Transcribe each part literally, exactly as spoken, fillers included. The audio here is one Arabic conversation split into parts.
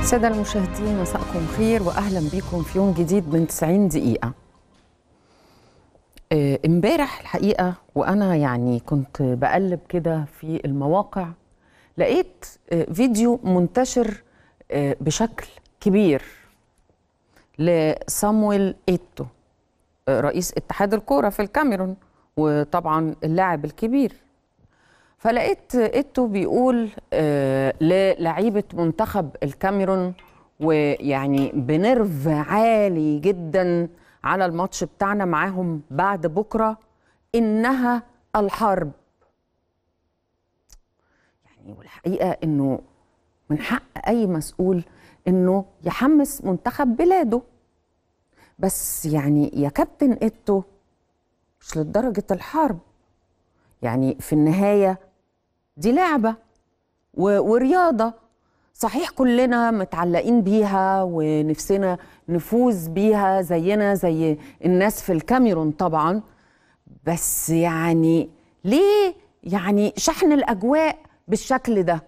السادة المشاهدين، مساءكم خير وأهلا بكم في يوم جديد من تسعين دقيقة. امبارح الحقيقة وأنا يعني كنت بقلب كده في المواقع لقيت فيديو منتشر بشكل كبير لصامويل إيتو رئيس اتحاد الكورة في الكاميرون وطبعا اللاعب الكبير. فلقيت إيتو بيقول آه للعيبة منتخب الكاميرون ويعني بنرف عالي جدا على الماتش بتاعنا معاهم بعد بكرة إنها الحرب. يعني والحقيقة إنه من حق أي مسؤول إنه يحمس منتخب بلاده، بس يعني يا كابتن إيتو مش لدرجة الحرب. يعني في النهاية دي لعبة ورياضة، صحيح كلنا متعلقين بيها ونفسنا نفوز بيها زينا زي الناس في الكاميرون طبعا، بس يعني ليه يعني شحن الأجواء بالشكل ده؟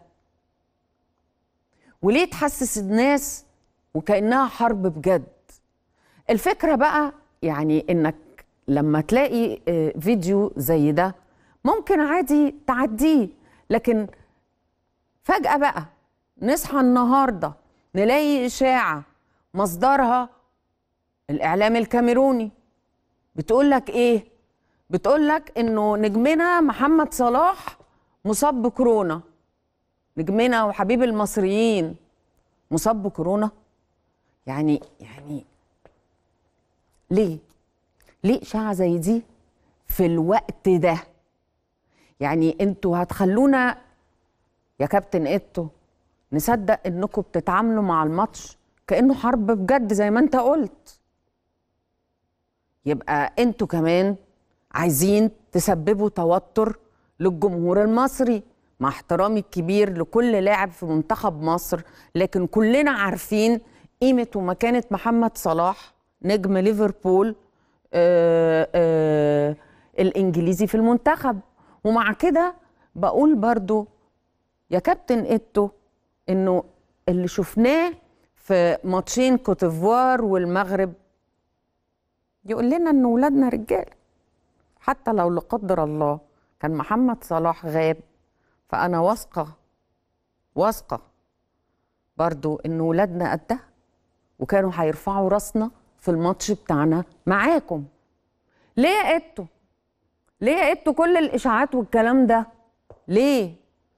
وليه تحسس الناس وكأنها حرب بجد؟ الفكرة بقى يعني إنك لما تلاقي فيديو زي ده ممكن عادي تعديه، لكن فجأة بقى نصحى النهاردة نلاقي إشاعة مصدرها الإعلام الكاميروني بتقولك إيه؟ بتقولك إنه نجمنا محمد صلاح مصاب بكورونا. نجمنا وحبيب المصريين مصاب بكورونا؟ يعني يعني ليه؟ ليه إشاعة زي دي في الوقت ده؟ يعني انتوا هتخلونا يا كابتن إيتو نصدق انكم بتتعاملوا مع الماتش كأنه حرب بجد زي ما انت قلت؟ يبقى انتوا كمان عايزين تسببوا توتر للجمهور المصري، مع احترامي الكبير لكل لاعب في منتخب مصر، لكن كلنا عارفين قيمة ومكانة محمد صلاح نجم ليفربول آآ آآ الإنجليزي في المنتخب. ومع كده بقول برضو يا كابتن إيتو إنه اللي شفناه في ماتشين كوتيفوار والمغرب يقول لنا إن ولادنا رجال. حتى لو لا قدر الله كان محمد صلاح غاب، فأنا واثقة واثقة برضو إن ولادنا قدها وكانوا هيرفعوا راسنا في الماتش بتاعنا معاكم. ليه يا إيتو؟ ليه يا إيتو كل الإشاعات والكلام ده؟ ليه؟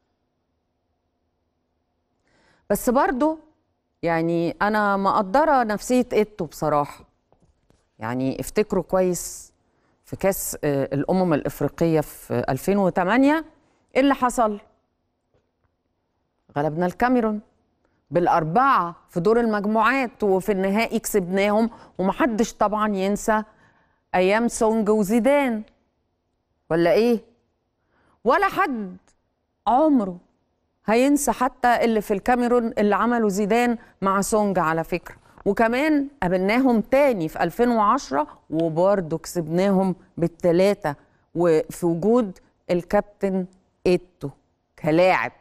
بس برضو يعني أنا مقدرة نفسية إيتو بصراحة. يعني افتكروا كويس في كاس الأمم الإفريقية في ألفين وثمانية إيه اللي حصل؟ غلبنا الكاميرون بالأربعة في دور المجموعات، وفي النهائي كسبناهم، ومحدش طبعا ينسى أيام سونج وزيدان، ولا إيه؟ ولا حد عمره هينسى حتى اللي في الكاميرون اللي عملوا زيدان مع سونج على فكرة، وكمان قابلناهم تاني في ألفين وعشرة وبرضه كسبناهم بالثلاثة، وفي وجود الكابتن إيتو كلاعب.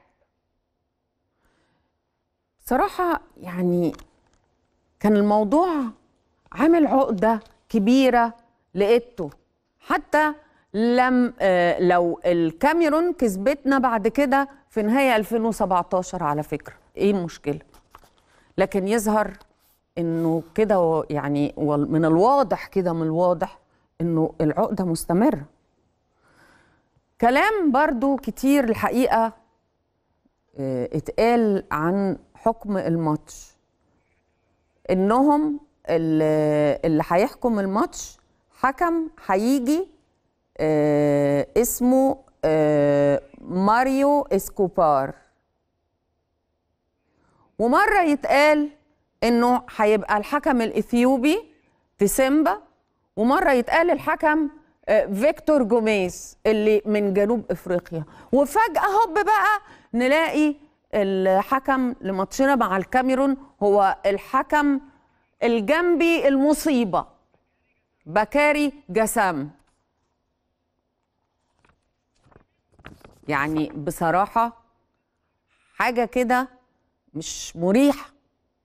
صراحة يعني كان الموضوع عامل عقدة كبيرة لإيتو، حتى لم آه لو الكاميرون كسبتنا بعد كده في نهاية ألفين وسبعتاشر على فكرة، ايه المشكلة؟ لكن يظهر انه كده يعني من الواضح كده من الواضح انه العقدة مستمرة. كلام برضو كتير الحقيقة اه اتقال عن حكم الماتش، انهم اللي هيحكم الماتش حكم هيجي اه اسمه اه ماريو اسكوبار، ومرة يتقال انه هيبقى الحكم الاثيوبي تسيمبا، ومرة يتقال الحكم فيكتور جوميز اللي من جنوب افريقيا، وفجأة هوب بقى نلاقي الحكم لماتشنا مع الكاميرون هو الحكم الجنبي المصيبة بكاري جسام. يعني بصراحة حاجة كده مش مريحة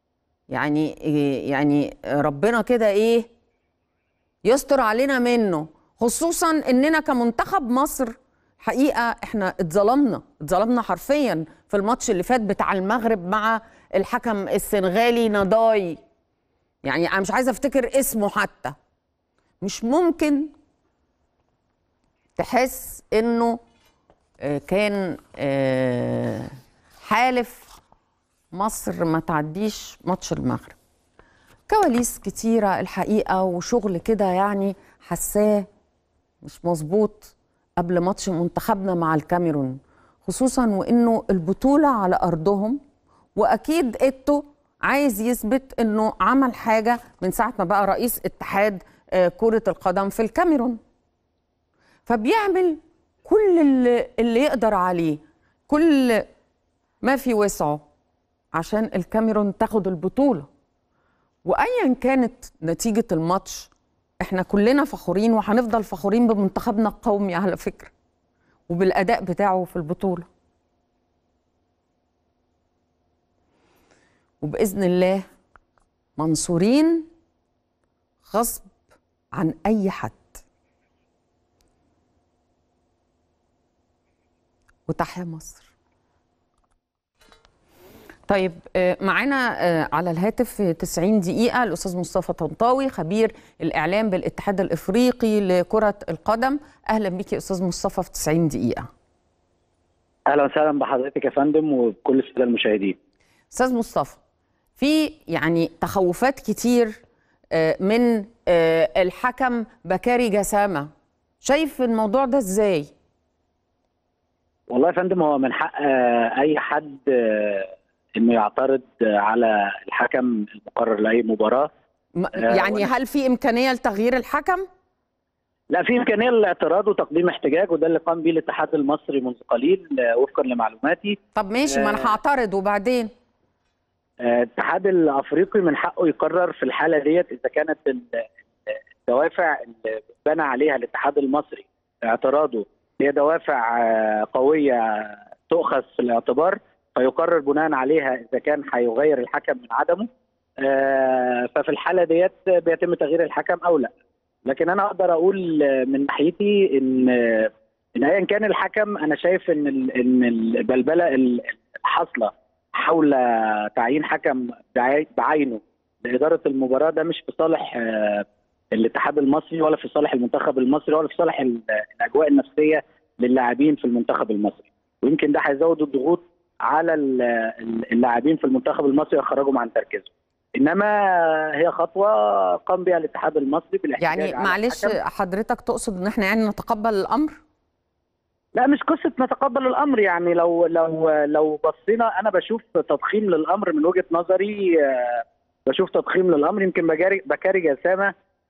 يعني يعني ربنا كده ايه يستر علينا منه، خصوصا اننا كمنتخب مصر حقيقه احنا اتظلمنا اتظلمنا حرفيا في الماتش اللي فات بتاع المغرب مع الحكم السنغالي نضاي. يعني انا مش عايزه افتكر اسمه حتى. مش ممكن تحس انه كان حالف مصر ما تعديش ماتش المغرب. كواليس كتيرة الحقيقة وشغل كده يعني حساه مش مظبوط قبل ماتش منتخبنا مع الكاميرون، خصوصا وانه البطولة على ارضهم، واكيد ايتو عايز يثبت انه عمل حاجة من ساعة ما بقى رئيس اتحاد كرة القدم في الكاميرون. فبيعمل كل اللي, اللي يقدر عليه، كل ما في وسعه عشان الكاميرون تاخد البطولة. وايا كانت نتيجة الماتش احنا كلنا فخورين وهنفضل فخورين بمنتخبنا القومي على فكرة وبالاداء بتاعه في البطولة. وباذن الله منصورين غصب عن اي حد. وتحيا مصر. طيب معانا على الهاتف تسعين دقيقة الأستاذ مصطفى طنطاوي خبير الإعلام بالاتحاد الإفريقي لكرة القدم. أهلا بك يا أستاذ مصطفى في تسعين دقيقة. أهلا وسهلا بحضرتك يا فندم وبكل السادة المشاهدين. أستاذ مصطفى، في يعني تخوفات كتير من الحكم بكاري جسامة، شايف الموضوع ده إزاي؟ والله يا فندم هو من حق أي حد انه يعترض على الحكم المقرر لاي مباراه. يعني هل في امكانيه لتغيير الحكم؟ لا، في امكانيه للاعتراض وتقديم احتجاج، وده اللي قام به الاتحاد المصري منذ قليل وفقا لمعلوماتي. طب ماشي، ما انا هعترض وبعدين؟ الاتحاد الافريقي من حقه يقرر في الحاله ديت اذا كانت الدوافع اللي بنى عليها الاتحاد المصري اعتراضه هي دوافع قويه تؤخذ في الاعتبار، فيقرر بناء عليها اذا كان هيغير الحكم من عدمه. آه ففي الحاله ديت بيتم تغيير الحكم او لا. لكن انا اقدر اقول من ناحيتي ان ان ايا كان الحكم، انا شايف ان ان البلبله الحاصله حول تعيين حكم بعينه لاداره المباراه ده مش في صالح آه الاتحاد المصري ولا في صالح المنتخب المصري ولا في صالح الاجواء النفسيه للاعبين في المنتخب المصري، ويمكن ده هيزود الضغوط على اللاعبين في المنتخب المصري يخرجهم عن تركيزهم. انما هي خطوه قام بها الاتحاد المصري بالاحتجاج. يعني معلش حضرتك تقصد ان احنا يعني نتقبل الامر؟ لا، مش قصه نتقبل الامر. يعني لو لو لو بصينا، انا بشوف تضخيم للامر من وجهه نظري. بشوف تضخيم للامر. يمكن بكاري جسامه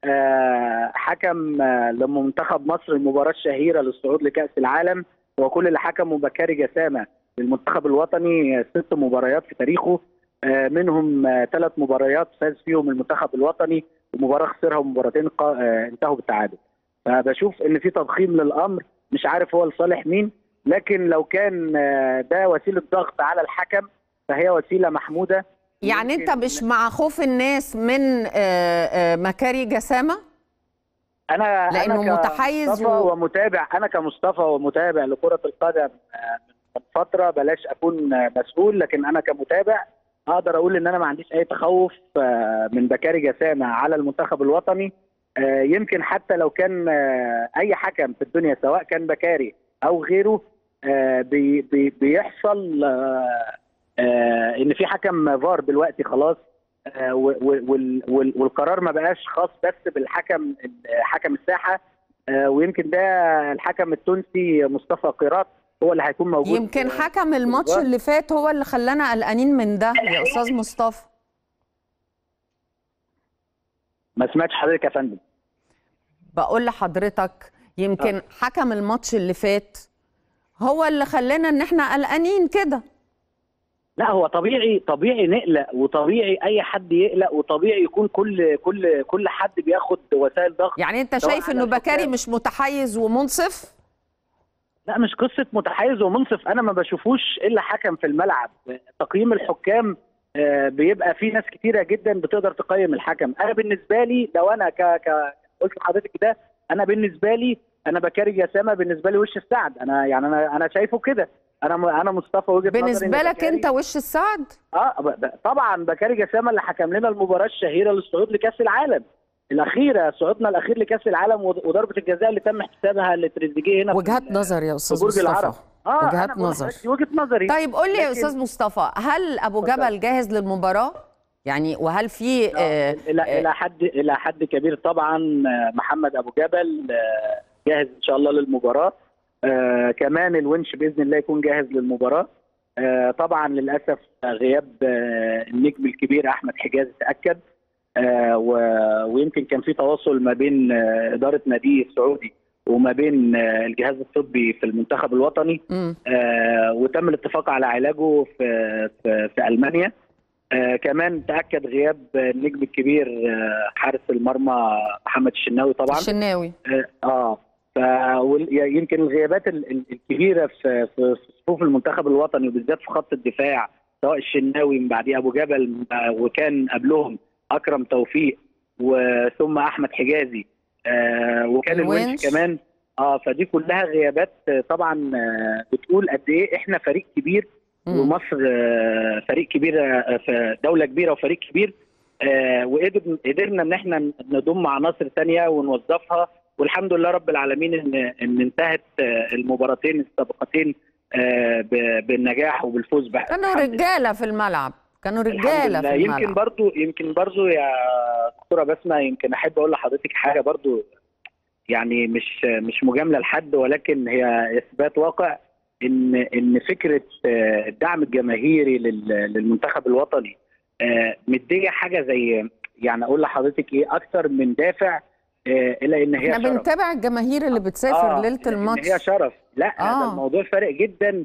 حكم لمنتخب مصر المباراه الشهيره للصعود لكاس العالم، وكل اللي حكموا بكاري جسامه للمنتخب الوطني ست مباريات في تاريخه، منهم ثلاث مباريات فاز فيهم المنتخب الوطني ومباراه خسرها ومباراتين انتهوا بالتعادل. فبشوف ان في تضخيم للامر، مش عارف هو لصالح مين، لكن لو كان ده وسيله ضغط على الحكم فهي وسيله محموده. يعني انت مش مع خوف الناس من مكاري جسامه؟ انا لانه أنا متحيز و... ومتابع. انا كمصطفى ومتابع لكره القدم من فتره، بلاش اكون مسؤول، لكن انا كمتابع اقدر اقول ان انا ما عنديش اي تخوف من بكاري جسامه على المنتخب الوطني. يمكن حتى لو كان اي حكم في الدنيا سواء كان بكاري او غيره بي بي بيحصل ان في حكم فار دلوقتي خلاص، والقرار ما بقاش خاص بس بالحكم حكم الساحه. ويمكن ده الحكم التونسي مصطفى قيراط هو اللي هيكون موجود. يمكن حكم الماتش اللي فات هو اللي خلانا قلقانين من ده يا استاذ مصطفى. ما سمعتش حضرتك يا فندم. بقول لحضرتك يمكن أه. حكم الماتش اللي فات هو اللي خلانا ان احنا قلقانين كده. لا، هو طبيعي طبيعي نقلق، وطبيعي اي حد يقلق، وطبيعي يكون كل كل كل حد بياخد وسائل ضغط. يعني انت شايف انه بكاري مش متحيز ومنصف؟ لا، مش قصه متحيز ومنصف، انا ما بشوفوش الا حكم في الملعب. تقييم الحكام آه، بيبقى في ناس كتيره جدا بتقدر تقيم الحكم. انا بالنسبه لي لو انا ك ك قلت لحضرتك ده، انا بالنسبه لي انا بكاري جسامه بالنسبه لي وش السعد. انا يعني انا انا شايفه كده. انا م- انا مصطفى وجهه نظري بالنسبه إن لك بكاري. انت وش السعد؟ اه ب- ب- طبعا بكاري جسامه اللي حكم لنا المباراه الشهيره للصعود لكاس العالم الاخيره، صعودنا الاخير لكاس العالم، وض- وضربه الجزاء اللي تم احتسابها لتريزيجيه هنا في وجهات ال- نظر يا في استاذ برج مصطفى، العرب. اه انا وجهات بقول نظر. لحضرتك دي وجهه نظري. طيب قول لي يا لكن استاذ مصطفى، هل ابو اتفضل. جبل جاهز للمباراه؟ يعني وهل في آه، آه الى آه الى حد الى حد كبير طبعا. آه، محمد ابو جبل آه، جاهز ان شاء الله للمباراه. آه، كمان الونش باذن الله يكون جاهز للمباراه. آه، طبعا للاسف غياب آه، النجم الكبير احمد حجازي تاكد. آه، و- ويمكن كان في تواصل ما بين آه، اداره ناديه السعودي وما بين آه، الجهاز الطبي في المنتخب الوطني. مم. آه، وتم الاتفاق على علاجه في في, في المانيا. آه كمان تاكد غياب النجم الكبير آه حارس المرمى محمد الشناوي طبعا. الشناوي. اه ف يمكن الغيابات ال- ال- الكبيره في في صفوف المنتخب الوطني وبالذات في خط الدفاع، سواء الشناوي من بعديه ابو جبل آه وكان قبلهم اكرم توفيق وثم احمد حجازي آه وكان الونش الونش. كمان. اه فدي كلها غيابات آه، طبعا آه بتقول قد ايه احنا فريق كبير. مم. ومصر آه، فريق كبير، آه، في دوله كبيره وفريق كبير. آه، وقدر قدرنا ان احنا نضم عناصر ثانيه ونوظفها، والحمد لله رب العالمين ان ان انتهت آه، المباراتين السابقتين آه، ب- بالنجاح وبالفوز بح- كانوا الحمد لله. رجاله في الملعب، كانوا الحمد رجاله لله. في يمكن الملعب. برضو يمكن برضو يا دكتوره بسمه، يمكن احب اقول لحضرتك حاجه برضو، يعني مش مش مجامله لحد، ولكن هي اثبات واقع ان ان فكره آه، الدعم الجماهيري لل- للمنتخب الوطني آه، مديه حاجه زي، يعني اقول لحضرتك ايه، اكتر من دافع آه، الى ان هي احنا شرف. بنتابع الجماهير اللي بتسافر اه ليله ان الماتش. هي شرف. لا ده اه الموضوع فارق جدا،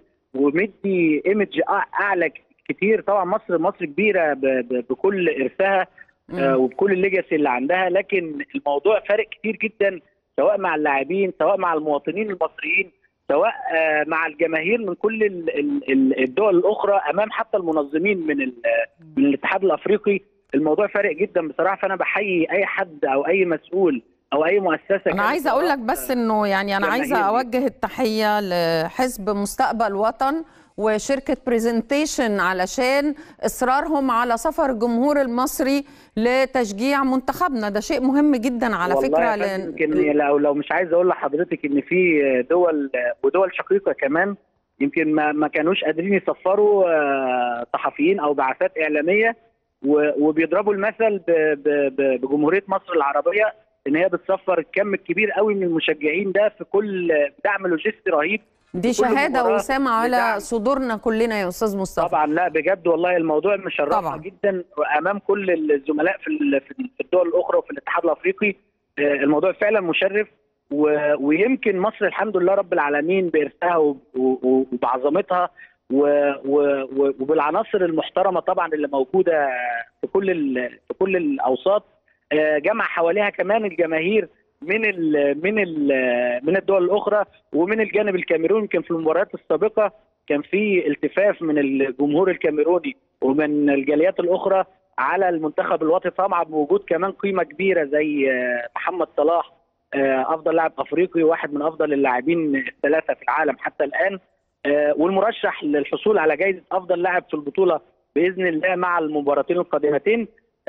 ومدي ايمج اعلى كتير. طبعا مصر مصر كبيره ب- ب- بكل ارثها آه، مم. وبكل الليجاسي اللي عندها، لكن الموضوع فارق كتير جدا، سواء مع اللاعبين، سواء مع المواطنين المصريين، سواء آه، مع الجماهير من كل ال- ال- ال- الدول الاخرى، امام حتى المنظمين من ال- من الاتحاد الافريقي. الموضوع فارق جدا بصراحه. فانا بحيي اي حد او اي مسؤول او اي مؤسسه. انا عايزه اقول لك بس انه يعني انا عايزه جماهير دي. اوجه التحيه لحزب مستقبل وطن وشركه بريزنتيشن علشان اصرارهم على سفر الجمهور المصري لتشجيع منتخبنا. ده شيء مهم جدا على والله فكره. يا فندم، يمكن لو لو مش عايز اقول لحضرتك ان في دول ودول شقيقه كمان يمكن ما ما كانوش قادرين يسفروا آه، صحفيين او بعثات اعلاميه، و- وبيضربوا المثل ب- ب- ب- بجمهوريه مصر العربيه ان هي بتسفر الكم الكبير قوي من المشجعين ده في كل دعم لوجستي رهيب. دي في كل شهاده مباراة وسام على لدعم. صدورنا كلنا يا استاذ مصطفى. طبعا لا بجد والله الموضوع مشرفنا طبعا. جدا امام كل الزملاء في ال- في الدول الاخرى وفي الاتحاد الافريقي. آه، الموضوع فعلا مشرف، و- ويمكن مصر الحمد لله رب العالمين بارثها وب- و- وبعظمتها و- و- و- وبالعناصر المحترمه طبعا اللي موجوده في كل ال- في كل الاوساط، آه، جمع حواليها كمان الجماهير من ال من ال من الدول الاخرى ومن الجانب الكاميروني. يمكن في المباريات السابقه كان في التفاف من الجمهور الكاميروني ومن الجاليات الاخرى على المنتخب الوطني، طبعا بوجود كمان قيمه كبيره زي آه، محمد صلاح، آه، افضل لاعب افريقي وواحد من افضل اللاعبين الثلاثه في العالم حتى الان، آه، والمرشح للحصول على جائزه افضل لاعب في البطوله باذن الله مع المباراتين القادمتين.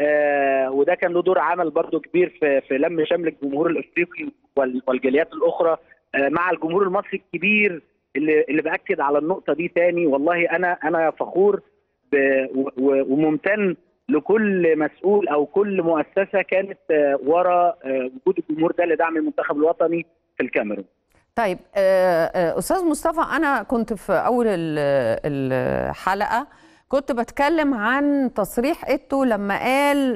آه وده كان له دور عمل برضه كبير في في لم شمل الجمهور الافريقي وال- والجاليات الاخرى آه مع الجمهور المصري الكبير، اللي اللي باكد على النقطه دي تاني. والله انا انا فخور ب- و- و- وممتن لكل مسؤول او كل مؤسسه كانت آه ورا آه وجود الجمهور ده لدعم المنتخب الوطني في الكاميرون. طيب آه، آه، استاذ مصطفى، انا كنت في اول ال- الحلقه كنت بتكلم عن تصريح إيتو لما قال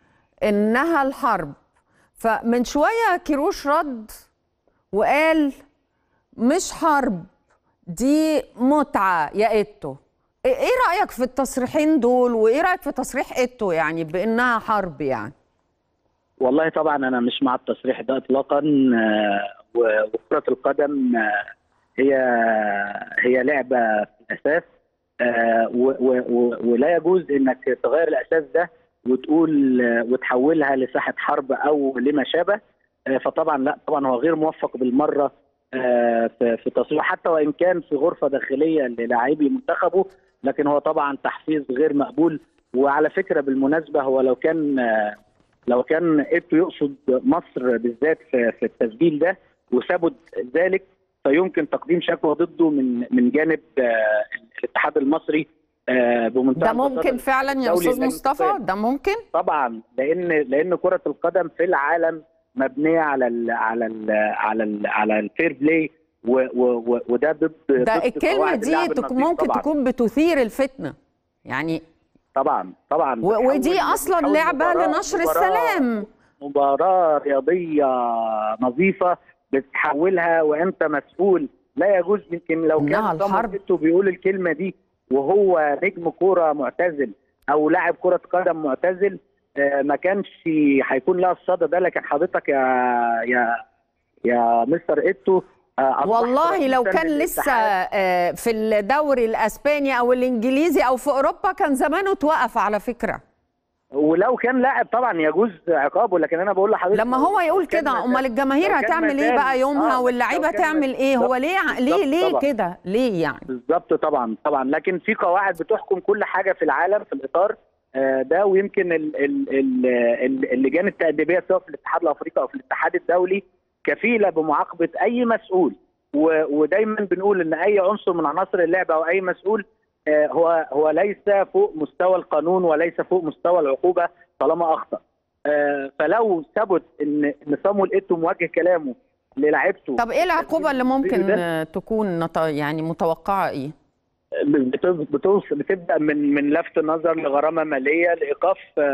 انها الحرب، فمن شويه كيروش رد وقال مش حرب، دي متعه يا إيتو. ايه رايك في التصريحين دول، وايه رايك في تصريح إيتو يعني بانها حرب؟ يعني والله طبعا انا مش مع التصريح ده اطلاقا. آه، وكرة القدم آه، هي هي لعبة في الاساس، آه و و و ولا يجوز انك تغير الاساس ده وتقول آه وتحولها لساحه حرب او لما شابه. آه فطبعا لا، طبعا هو غير موفق بالمره آه في, في تصريحه، حتى وان كان في غرفه داخليه للاعبي منتخبه، لكن هو طبعا تحفيز غير مقبول. وعلى فكره بالمناسبه، هو لو كان آه لو كان ايتو يقصد مصر بالذات في, في التسجيل ده وثبت ذلك، فيمكن تقديم شكوى ضده من من جانب آه الاتحاد المصري آه بمنتهى ده ممكن فعلا يا استاذ مصطفى؟ ده ممكن طبعا، لان لان كره القدم في العالم مبنيه على ال على ال على ال على الفير بلاي، وده ضد ده الكلمه دي ممكن طبعاً. تكون بتثير الفتنه يعني. طبعا طبعا ودي اصلا لعبه لنشر السلام، مباراه رياضيه نظيفه بتحولها وانت مسؤول. لا يجوز. يمكن لو كان صامويل بيقول الكلمه دي وهو نجم كوره معتزل او لاعب كره قدم معتزل، آه ما كانش هيكون لها الصدى ده. لكن حضرتك يا يا يا مستر ايتو آه والله لو كان لسه آه في الدوري الاسباني او الانجليزي او في اوروبا كان زمانه توقف على فكره. ولو كان لاعب طبعا يجوز عقابه، لكن انا بقول لحضرتك لما هو يقول كده، امال الجماهير هتعمل ايه بقى يومها؟ آه واللعيبه تعمل ايه؟ هو ليه ليه ليه كده؟ ليه يعني؟ بالظبط طبعا طبعا. لكن في قواعد بتحكم كل حاجه في العالم في الاطار آه ده. ويمكن اللجان التأديبيه سواء في الاتحاد الافريقي او في الاتحاد الدولي كفيله بمعاقبه اي مسؤول. ودايما بنقول ان اي عنصر من عناصر اللعبه او اي مسؤول هو هو ليس فوق مستوى القانون وليس فوق مستوى العقوبه طالما اخطا. فلو ثبت ان ان صامويل ايتو موجه كلامه للاعيبته، طب ايه العقوبه اللي ممكن تكون يعني متوقعه؟ ايه بتوصل بتبدا من من لفت نظر لغرامه ماليه لايقاف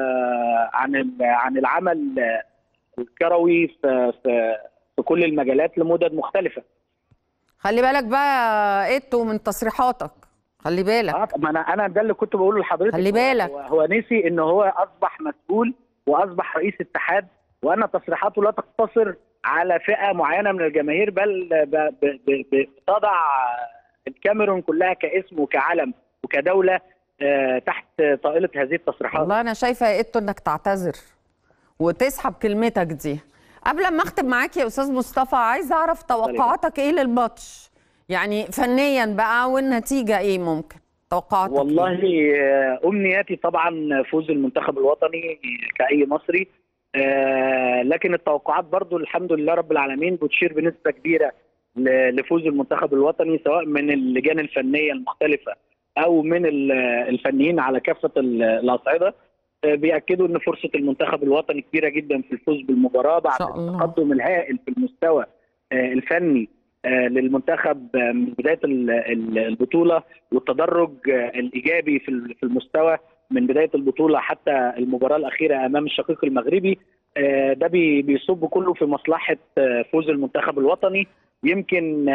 عن عن العمل الكروي في في في كل المجالات لمدد مختلفه. خلي بالك بقى ايتو من تصريحاتك، خلي بالك. اه ما انا انا ده اللي كنت بقوله لحضرتك. خلي بالك، هو, هو نسي ان هو اصبح مسؤول واصبح رئيس اتحاد، وان تصريحاته لا تقتصر على فئه معينه من الجماهير، بل بتضع الكاميرون كلها كاسم وكعلم وكدوله آه تحت طائله هذه التصريحات. والله انا شايفه يا ايتو انك تعتذر وتسحب كلمتك دي. قبل ما اختم معاك يا استاذ مصطفى، عايز اعرف توقعاتك ايه للماتش؟ يعني فنيا بقى والنتيجه ايه ممكن توقعاتك؟ والله إيه؟ امنياتي طبعا فوز المنتخب الوطني كاي مصري، آه لكن التوقعات برضو الحمد لله رب العالمين بتشير بنسبه كبيره لفوز المنتخب الوطني، سواء من اللجان الفنيه المختلفه او من الفنيين على كافه الاصعده. بيأكدوا ان فرصه المنتخب الوطني كبيره جدا في الفوز بالمباراه بعد التقدم الهائل في المستوى الفني للمنتخب من بدايه البطوله، والتدرج الايجابي في المستوى من بدايه البطوله حتى المباراه الاخيره امام الشقيق المغربي. ده بيصب كله في مصلحه فوز المنتخب الوطني. يمكن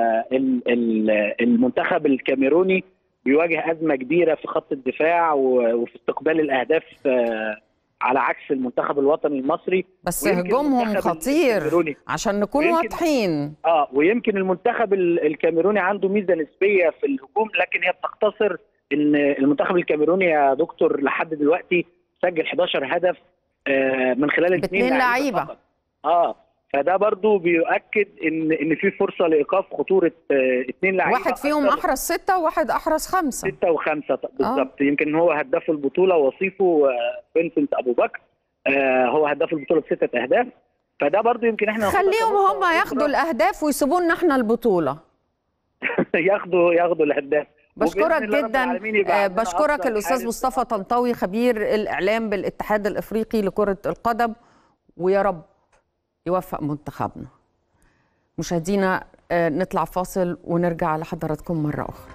المنتخب الكاميروني بيواجه أزمة كبيرة في خط الدفاع وفي استقبال الأهداف على عكس المنتخب الوطني المصري، بس هجومهم خطير عشان نكون واضحين. اه ويمكن المنتخب الكاميروني عنده ميزة نسبية في الهجوم، لكن هي بتقتصر ان المنتخب الكاميروني يا دكتور لحد دلوقتي سجل حداشر هدف آه من خلال اثنين لعيبة. اه فده برضو بيؤكد ان ان في فرصه لايقاف خطوره اثنين لعيبه، واحد فيهم احرز سته وواحد احرز خمسه. سته وخمسه بالظبط. آه. يمكن هو هداف البطوله وصيفه فينسنت ابو بكر، آه هو هداف البطوله بسته اهداف. فده برضو يمكن احنا خليهم هم ياخدوا الاهداف ويسيبوا لنا احنا البطوله. ياخدوا ياخدوا الاهداف. بشكرك جدا. آه بشكرك الاستاذ مصطفى طنطاوي خبير الاعلام بالاتحاد الافريقي لكره القدم، ويا رب يوفق منتخبنا. مشاهدينا نطلع فاصل ونرجع لحضراتكم مرة أخرى.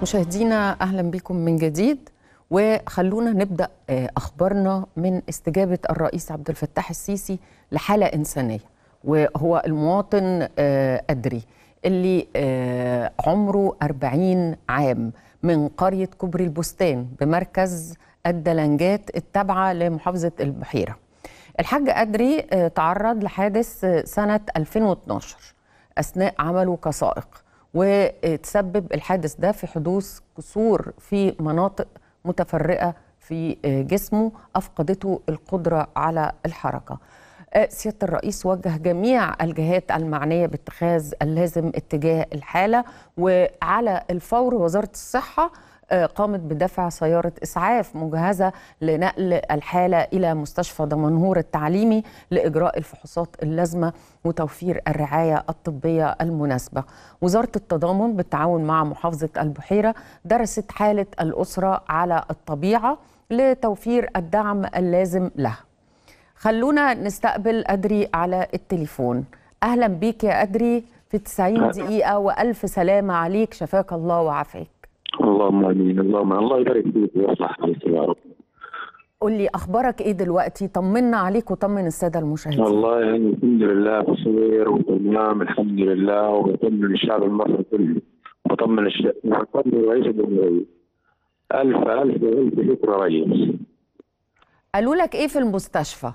مشاهدينا أهلا بكم من جديد، وخلونا نبدأ أخبارنا من استجابة الرئيس عبد الفتاح السيسي لحالة إنسانية، وهو المواطن أدري اللي عمره أربعين عام من قرية كوبري البستان بمركز الدلنجات التابعة لمحافظة البحيرة. الحاج أدري تعرض لحادث سنة ألفين واثناشر أثناء عمله كسائق، وتسبب الحادث ده في حدوث كسور في مناطق متفرقة في جسمه أفقدته القدرة على الحركة. سيادة الرئيس وجه جميع الجهات المعنية باتخاذ اللازم اتجاه الحالة، وعلى الفور وزارة الصحة قامت بدفع سيارة إسعاف مجهزة لنقل الحالة إلى مستشفى دمنهور التعليمي لإجراء الفحوصات اللازمة وتوفير الرعاية الطبية المناسبة. وزارة التضامن بالتعاون مع محافظة البحيرة درست حالة الأسرة على الطبيعة لتوفير الدعم اللازم لها. خلونا نستقبل أدري على التليفون. أهلا بيك يا أدري في تسعين دقيقة، وألف سلامة عليك، شفاك الله وعافاك. اللهم امين. اللهم الله يبارك فيك ويصلح حالك يا رب. قول لي اخبارك ايه دلوقتي؟ طمنا عليك وطمن الساده المشاهدين. والله يعني الحمد لله بخير وتمام الحمد لله، وطمن الشعب المصري كله، وطمن الشعب وطمن رئيس الجمهوريه. الف الف الف شكر يا ريس. قالوا لك ايه في المستشفى؟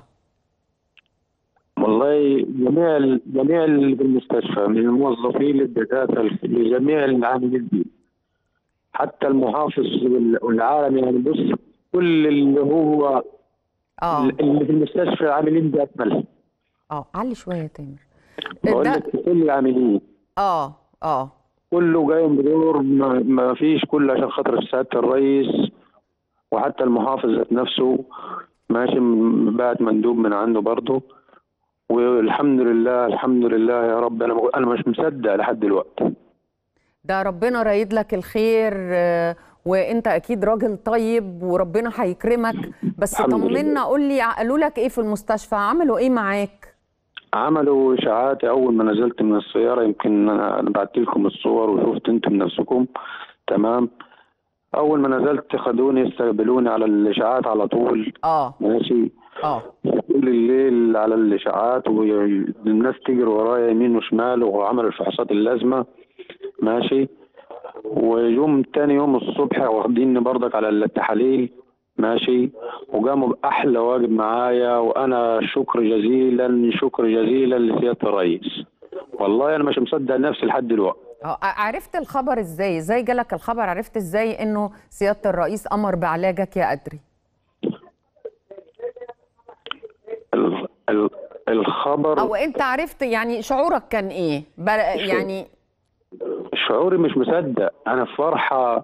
والله جميع جميع اللي في المستشفى من الموظفين للدكاتره لجميع العاملين فيه، حتى المحافظ والعالم، يعني بص كل اللي هو اه اللي في المستشفى عاملين بأكملها. اه علي شويه يا تامر. بقول لك كل العاملين اه اه كله قايم بدور، ما, ما فيش، كله عشان خاطر سعاده الرئيس، وحتى المحافظ ذات نفسه ماشي بعت مندوب من عنده برضه، والحمد لله الحمد لله يا رب. انا انا مش مصدق لحد دلوقتي. ده ربنا رايد لك الخير، وانت اكيد راجل طيب وربنا هيكرمك. بس طمنا، قول لي قالوا لك ايه في المستشفى؟ عملوا ايه معاك؟ عملوا اشاعات اول ما نزلت من السياره، يمكن انا بعت لكم الصور وشفت انتم بنفسكم. تمام، اول ما نزلت خدوني استقبلوني على الاشاعات على طول. اه ماشي. اه طول الليل على الاشاعات، والناس تجري ورايا يمين وشمال، وعملوا الفحوصات اللازمه. ماشي. ويوم تاني يوم الصبح واخديني برضك على التحاليل. ماشي. وقاموا باحلى واجب معايا، وانا شكر جزيلا شكر جزيلا لسياده الرئيس. والله انا مش مصدق نفسي لحد دلوقتي. اه عرفت الخبر ازاي؟ ازاي جالك الخبر؟ عرفت ازاي انه سياده الرئيس امر بعلاجك يا أدري؟ ال ال الخبر، او انت عرفت، يعني شعورك كان ايه؟ يعني شعوري مش مصدق، انا في فرحه.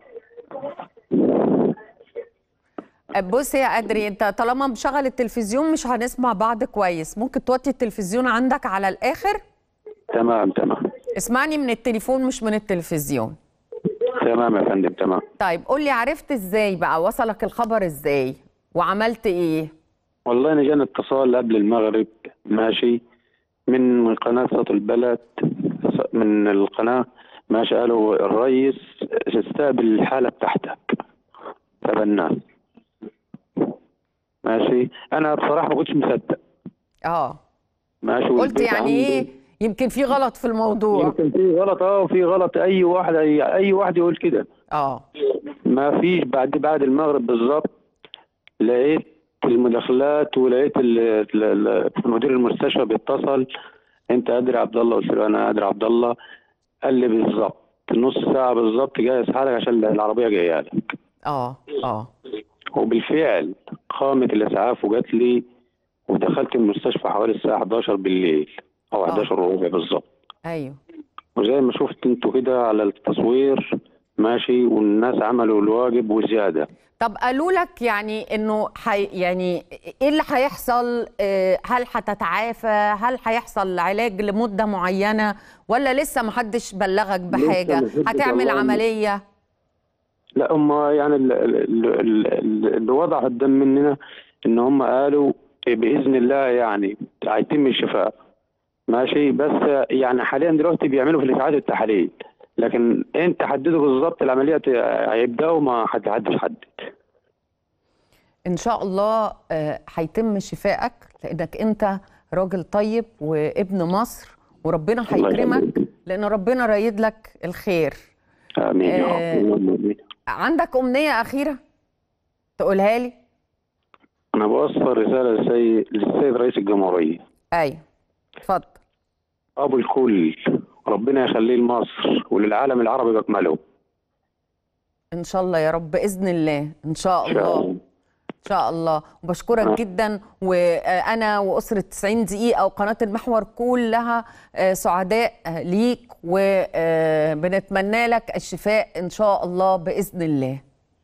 بص يا أدري، انت طالما مشغل التلفزيون مش هنسمع بعض كويس، ممكن توطي التلفزيون عندك على الآخر؟ تمام تمام. اسمعني من التليفون مش من التلفزيون. تمام يا فندم تمام. طيب قول لي، عرفت ازاي بقى؟ وصلك الخبر ازاي؟ وعملت ايه؟ والله انا جاني اتصال قبل المغرب. ماشي. من قناه صوت البلد، من القناه. ماشي. قالوا الرئيس استقبل الحاله بتاعتك تبع الناس. ماشي. انا بصراحه ما كنتش مصدق. اه ماشي. قلت يعني ايه؟ يمكن في غلط في الموضوع. يمكن في غلط، اه في غلط. اي واحد اي, أي واحد يقول كده. اه ما فيش. بعد بعد المغرب بالظبط لقيت المداخلات، ولقيت مدير المستشفى بيتصل: انت أدري عبد الله؟ قلت له انا أدري عبد الله. قال لي بالظبط نص ساعه بالظبط جاهز حالك عشان العربيه جايه لك. اه اه وبالفعل قامت الاسعاف وجات لي، ودخلت المستشفى حوالي الساعه حداشر بالليل او حداشر وربع بالظبط. ايوه. وزي ما شفت انتوا كده على التصوير. ماشي. والناس عملوا الواجب وزياده. طب قالوا لك يعني انه حي يعني ايه اللي هيحصل؟ هل هتتعافى؟ هل هيحصل علاج لمده معينه، ولا لسه ما حدش بلغك بحاجه؟ هتعمل عمليه؟ لا، هم يعني اللي وضع قدام مننا ان هم قالوا باذن الله يعني هيتم الشفاء. ماشي. بس يعني حاليا دلوقتي بيعملوا في الاشاعات التحاليل. لكن انت حددوا بالظبط العمليه هيبداوا، ما حد حدش حدد. ان شاء الله آه، هيتم شفائك، لانك انت راجل طيب وابن مصر، وربنا هيكرمك لان ربنا رايد لك الخير. امين يا آه، رب. امين. عندك امنيه اخيره تقولها لي؟ انا بوصل رساله للسيد للسيد رئيس الجمهوريه. ايوه اتفضل. ابو الكل، ربنا يخليه لمصر وللعالم العربي باكمله. ان شاء الله يا رب، باذن الله، ان شاء الله ان شاء الله. وبشكرك آه. جدا، وانا واسره تسعين دقيقه وقناه المحور كلها سعداء ليك، وبنتمنى لك الشفاء ان شاء الله باذن الله.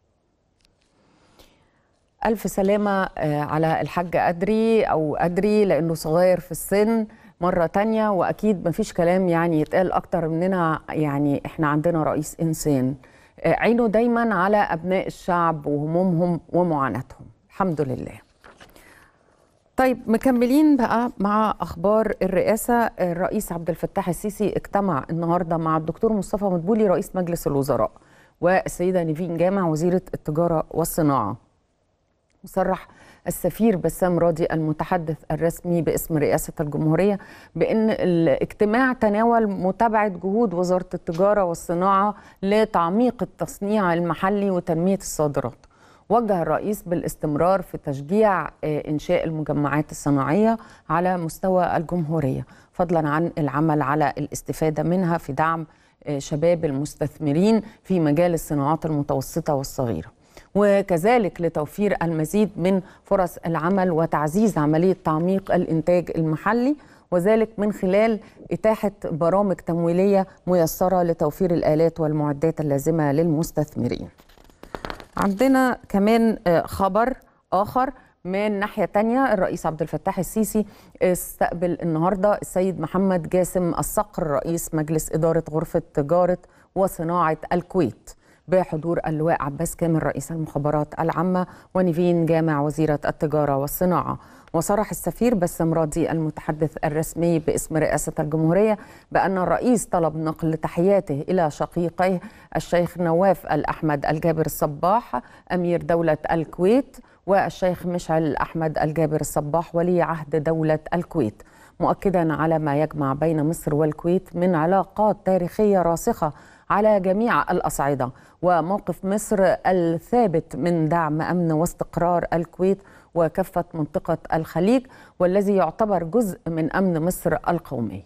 الف سلامه على الحاج أدري او أدري لانه صغير في السن مرة تانية، وأكيد مفيش كلام يعني يتقال أكتر مننا. يعني إحنا عندنا رئيس إنسان عينه دايما على أبناء الشعب وهمومهم ومعاناتهم، الحمد لله. طيب مكملين بقى مع أخبار الرئاسة. الرئيس عبد الفتاح السيسي اجتمع النهاردة مع الدكتور مصطفى مدبولي رئيس مجلس الوزراء والسيدة نيفين جامع وزيرة التجارة والصناعة. وصرح السفير بسام راضي المتحدث الرسمي باسم رئاسة الجمهورية بأن الاجتماع تناول متابعة جهود وزارة التجارة والصناعة لتعميق التصنيع المحلي وتنمية الصادرات. وجه الرئيس بالاستمرار في تشجيع إنشاء المجمعات الصناعية على مستوى الجمهورية، فضلا عن العمل على الاستفادة منها في دعم شباب المستثمرين في مجال الصناعات المتوسطة والصغيرة، وكذلك لتوفير المزيد من فرص العمل وتعزيز عملية تعميق الإنتاج المحلي، وذلك من خلال إتاحة برامج تمويلية ميسرة لتوفير الآلات والمعدات اللازمة للمستثمرين. عندنا كمان خبر آخر من ناحية تانية. الرئيس عبد الفتاح السيسي استقبل النهاردة السيد محمد جاسم الصقر رئيس مجلس إدارة غرفة تجارة وصناعة الكويت بحضور اللواء عباس كامل رئيس المخابرات العامة ونيفين جامع وزيرة التجارة والصناعة. وصرح السفير بسام راضي المتحدث الرسمي باسم رئاسة الجمهورية بأن الرئيس طلب نقل تحياته إلى شقيقيه الشيخ نواف الأحمد الجابر الصباح أمير دولة الكويت والشيخ مشعل أحمد الجابر الصباح ولي عهد دولة الكويت، مؤكدا على ما يجمع بين مصر والكويت من علاقات تاريخية راسخة على جميع الأصعدة، وموقف مصر الثابت من دعم أمن واستقرار الكويت وكافة منطقة الخليج، والذي يعتبر جزء من أمن مصر القومي.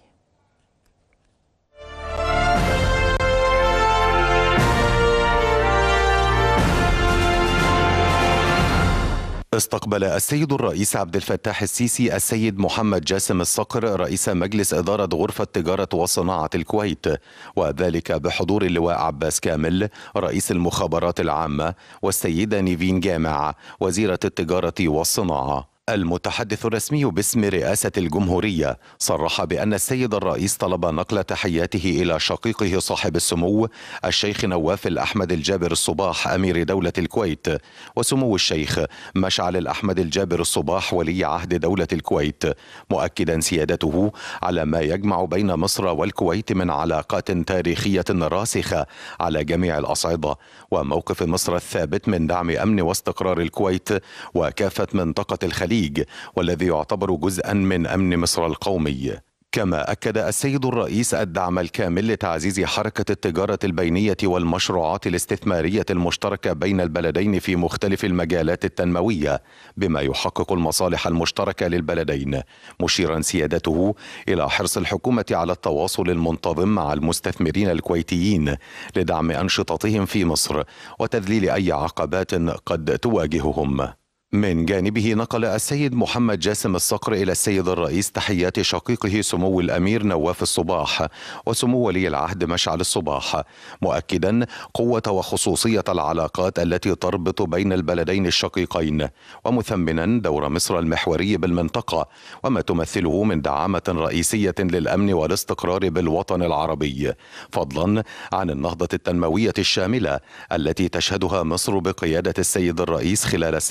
استقبل السيد الرئيس عبد الفتاح السيسي السيد محمد جاسم الصقر رئيس مجلس إدارة غرفة تجارة وصناعة الكويت، وذلك بحضور اللواء عباس كامل رئيس المخابرات العامة والسيدة نيفين جامع وزيرة التجارة والصناعة. المتحدث الرسمي باسم رئاسة الجمهورية صرح بأن السيد الرئيس طلب نقل تحياته إلى شقيقه صاحب السمو الشيخ نواف الأحمد الجابر الصباح أمير دولة الكويت، وسمو الشيخ مشعل الأحمد الجابر الصباح ولي عهد دولة الكويت، مؤكدا سيادته على ما يجمع بين مصر والكويت من علاقات تاريخية راسخة على جميع الأصعدة، وموقف مصر الثابت من دعم أمن واستقرار الكويت وكافة منطقة الخليج والذي يعتبر جزءا من أمن مصر القومي. كما أكد السيد الرئيس الدعم الكامل لتعزيز حركة التجارة البينية والمشروعات الاستثمارية المشتركة بين البلدين في مختلف المجالات التنموية بما يحقق المصالح المشتركة للبلدين، مشيرا سيادته إلى حرص الحكومة على التواصل المنتظم مع المستثمرين الكويتيين لدعم أنشطتهم في مصر وتذليل أي عقبات قد تواجههم. من جانبه نقل السيد محمد جاسم الصقر إلى السيد الرئيس تحيات شقيقه سمو الأمير نواف الصباح وسمو ولي العهد مشعل الصباح، مؤكدا قوة وخصوصية العلاقات التي تربط بين البلدين الشقيقين، ومثمنا دور مصر المحوري بالمنطقة وما تمثله من دعامة رئيسية للأمن والاستقرار بالوطن العربي، فضلا عن النهضة التنموية الشاملة التي تشهدها مصر بقيادة السيد الرئيس خلال السنوات الماضية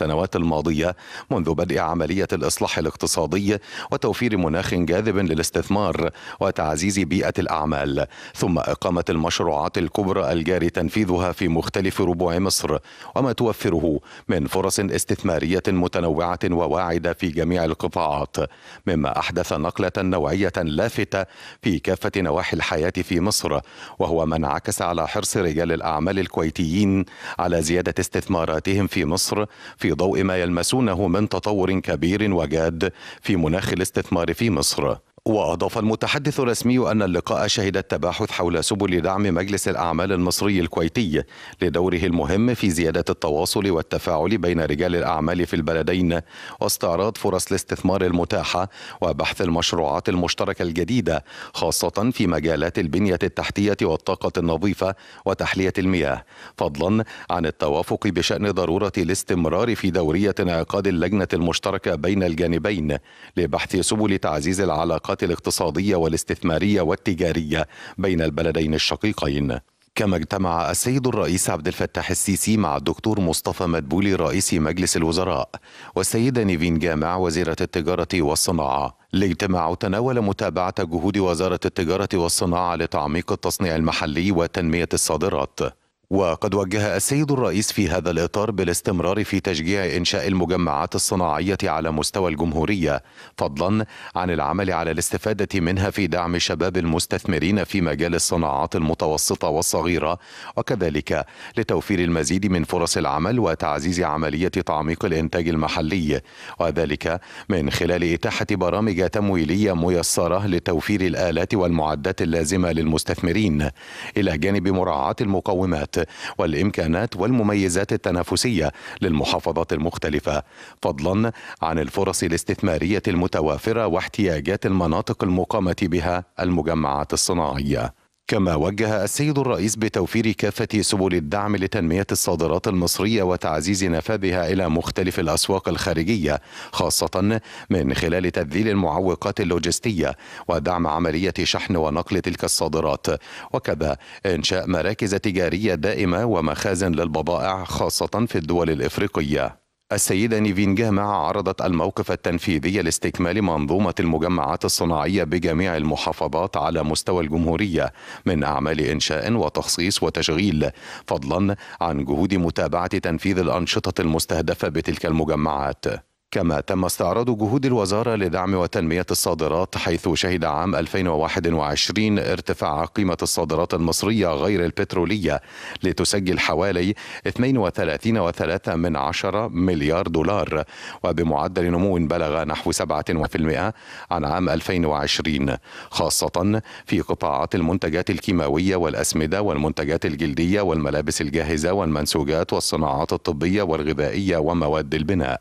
الماضية منذ بدء عملية الإصلاح الاقتصادي وتوفير مناخ جاذب للاستثمار وتعزيز بيئة الأعمال، ثم إقامة المشروعات الكبرى الجاري تنفيذها في مختلف ربوع مصر وما توفره من فرص استثمارية متنوعة وواعدة في جميع القطاعات، مما أحدث نقلة نوعية لافتة في كافة نواحي الحياة في مصر، وهو ما انعكس على حرص رجال الأعمال الكويتيين على زيادة استثماراتهم في مصر في ضوء ما يلمسونه من تطور كبير وجاد في مناخ الاستثمار في مصر. وأضاف المتحدث الرسمي أن اللقاء شهد التباحث حول سبل دعم مجلس الأعمال المصري الكويتي لدوره المهم في زيادة التواصل والتفاعل بين رجال الأعمال في البلدين واستعراض فرص الاستثمار المتاحة وبحث المشروعات المشتركة الجديدة، خاصة في مجالات البنية التحتية والطاقة النظيفة وتحلية المياه، فضلا عن التوافق بشأن ضرورة الاستمرار في دورية انعقاد اللجنة المشتركة بين الجانبين لبحث سبل تعزيز العلاقات الاقتصادية والاستثمارية والتجارية بين البلدين الشقيقين. كما اجتمع السيد الرئيس عبد الفتاح السيسي مع الدكتور مصطفى مدبولي رئيس مجلس الوزراء والسيدة نيفين جامع وزيرة التجارة والصناعة. الاجتماع تناول متابعة جهود وزارة التجارة والصناعة لتعميق التصنيع المحلي وتنمية الصادرات. وقد وجه السيد الرئيس في هذا الإطار بالاستمرار في تشجيع إنشاء المجمعات الصناعية على مستوى الجمهورية، فضلا عن العمل على الاستفادة منها في دعم شباب المستثمرين في مجال الصناعات المتوسطة والصغيرة، وكذلك لتوفير المزيد من فرص العمل وتعزيز عملية تعميق الإنتاج المحلي، وذلك من خلال إتاحة برامج تمويلية ميسرة لتوفير الآلات والمعدات اللازمة للمستثمرين، إلى جانب مراعاة المقومات والإمكانات والمميزات التنافسية للمحافظات المختلفة، فضلا عن الفرص الاستثمارية المتوافرة واحتياجات المناطق المقامة بها المجمعات الصناعية. كما وجه السيد الرئيس بتوفير كافة سبل الدعم لتنمية الصادرات المصرية وتعزيز نفاذها إلى مختلف الأسواق الخارجية، خاصة من خلال تذليل المعوقات اللوجستية ودعم عملية شحن ونقل تلك الصادرات، وكذا إنشاء مراكز تجارية دائمة ومخازن للبضائع خاصة في الدول الإفريقية. السيدة نيفين جامع عرضت الموقف التنفيذي لاستكمال منظومة المجمعات الصناعية بجميع المحافظات على مستوى الجمهورية من أعمال إنشاء وتخصيص وتشغيل، فضلا عن جهود متابعة تنفيذ الأنشطة المستهدفة بتلك المجمعات. كما تم استعراض جهود الوزارة لدعم وتنمية الصادرات، حيث شهد عام ألفين وواحد وعشرين ارتفاع قيمة الصادرات المصرية غير البترولية لتسجل حوالي اثنين وثلاثين فاصلة ثلاثة من عشرة مليار دولار، وبمعدل نمو بلغ نحو سبعة بالمئة عن عام ألفين وعشرين، خاصة في قطاعات المنتجات الكيماوية والأسمدة والمنتجات الجلدية والملابس الجاهزة والمنسوجات والصناعات الطبية والغذائية ومواد البناء.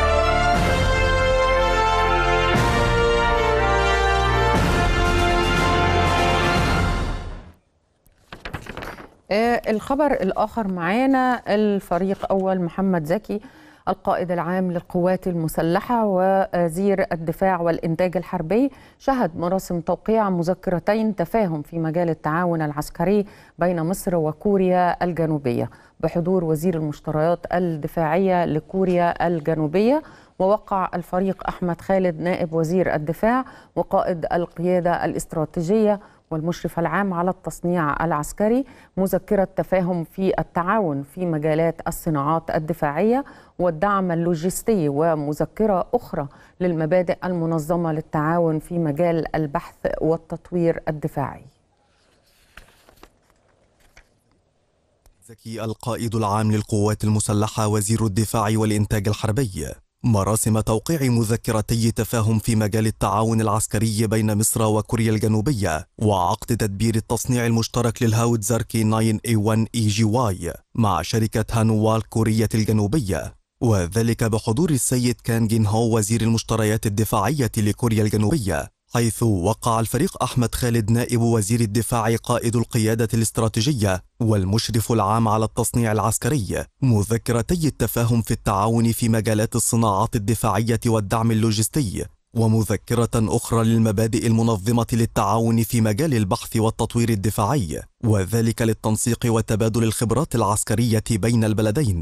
الخبر الآخر معانا، الفريق أول محمد زكي القائد العام للقوات المسلحة ووزير الدفاع والإنتاج الحربي شهد مراسم توقيع مذكرتين تفاهم في مجال التعاون العسكري بين مصر وكوريا الجنوبية بحضور وزير المشتريات الدفاعية لكوريا الجنوبية. ووقع الفريق أحمد خالد نائب وزير الدفاع وقائد القيادة الاستراتيجية والمشرف العام على التصنيع العسكري مذكرة تفاهم في التعاون في مجالات الصناعات الدفاعية والدعم اللوجستي، ومذكرة أخرى للمبادئ المنظمة للتعاون في مجال البحث والتطوير الدفاعي. زكي القائد العام للقوات المسلحة وزير الدفاع والإنتاج الحربي مراسم توقيع مذكرتي تفاهم في مجال التعاون العسكري بين مصر وكوريا الجنوبية وعقد تدبير التصنيع المشترك للهاوتزر كي تسعة إي واحد إي جي واي مع شركة هانوال كورية الجنوبية، وذلك بحضور السيد كان جين هو وزير المشتريات الدفاعية لكوريا الجنوبية، حيث وقع الفريق أحمد خالد نائب وزير الدفاع قائد القيادة الاستراتيجية والمشرف العام على التصنيع العسكري مذكرتي التفاهم في التعاون في مجالات الصناعات الدفاعية والدعم اللوجستي، ومذكرة أخرى للمبادئ المنظمة للتعاون في مجال البحث والتطوير الدفاعي، وذلك للتنسيق وتبادل الخبرات العسكرية بين البلدين.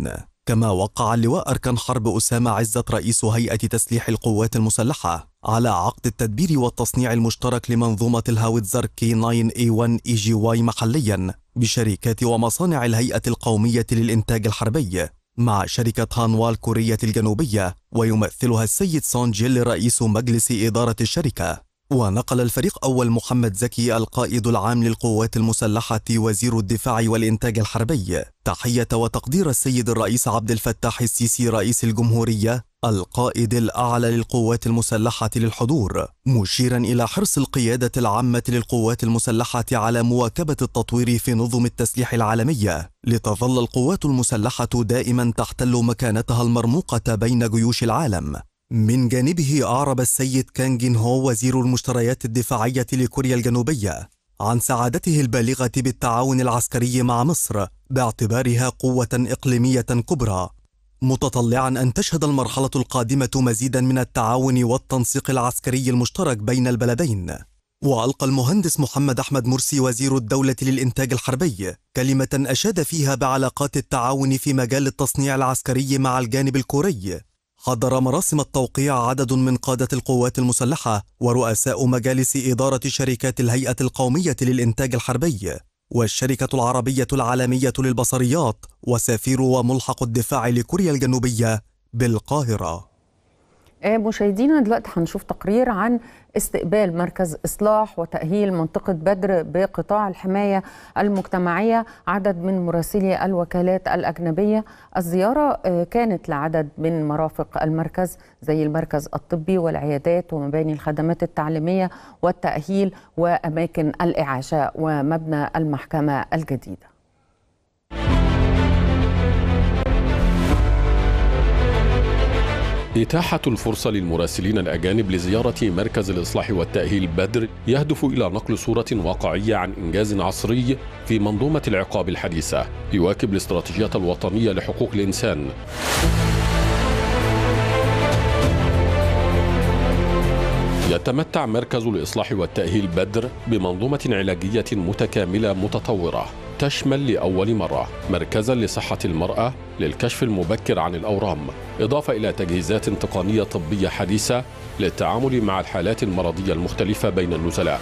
كما وقع اللواء أركان حرب أسامة عزت رئيس هيئة تسليح القوات المسلحة على عقد التدبير والتصنيع المشترك لمنظومة الهاوتزر كي تسعة إيه واحد إي جي واي محليا بشركات ومصانع الهيئة القومية للإنتاج الحربي مع شركة هانوا الكورية الجنوبية، ويمثلها السيد سون جيل رئيس مجلس إدارة الشركة. ونقل الفريق أول محمد زكي القائد العام للقوات المسلحة وزير الدفاع والإنتاج الحربي تحية وتقدير السيد الرئيس عبد الفتاح السيسي رئيس الجمهورية القائد الأعلى للقوات المسلحة للحضور، مشيرا إلى حرص القيادة العامة للقوات المسلحة على مواكبة التطوير في نظم التسليح العالمية لتظل القوات المسلحة دائما تحتل مكانتها المرموقة بين جيوش العالم. من جانبه أعرب السيد كان جين هو وزير المشتريات الدفاعية لكوريا الجنوبية عن سعادته البالغة بالتعاون العسكري مع مصر باعتبارها قوة إقليمية كبرى، متطلعا أن تشهد المرحلة القادمة مزيدا من التعاون والتنسيق العسكري المشترك بين البلدين. وألقى المهندس محمد أحمد مرسي وزير الدولة للإنتاج الحربي كلمة أشاد فيها بعلاقات التعاون في مجال التصنيع العسكري مع الجانب الكوري. حضر مراسم التوقيع عدد من قادة القوات المسلحة ورؤساء مجالس إدارة شركات الهيئة القومية للإنتاج الحربي والشركة العربية العالمية للبصريات وسفير وملحق الدفاع لكوريا الجنوبية بالقاهرة. مشاهدينا دلوقتي هنشوف تقرير عن استقبال مركز إصلاح وتأهيل منطقة بدر بقطاع الحماية المجتمعية عدد من مراسلي الوكالات الأجنبية. الزيارة كانت لعدد من مرافق المركز زي المركز الطبي والعيادات ومباني الخدمات التعليمية والتأهيل وأماكن الإعاشة ومبنى المحكمة الجديدة. إتاحة الفرصة للمراسلين الأجانب لزيارة مركز الإصلاح والتأهيل بدر يهدف إلى نقل صورة واقعية عن إنجاز عصري في منظومة العقاب الحديثة يواكب الاستراتيجية الوطنية لحقوق الإنسان. يتمتع مركز الإصلاح والتأهيل بدر بمنظومة علاجية متكاملة متطورة تشمل لأول مرة مركزا لصحة المرأة للكشف المبكر عن الأورام، إضافة إلى تجهيزات تقنية طبية حديثة للتعامل مع الحالات المرضية المختلفة بين النزلاء.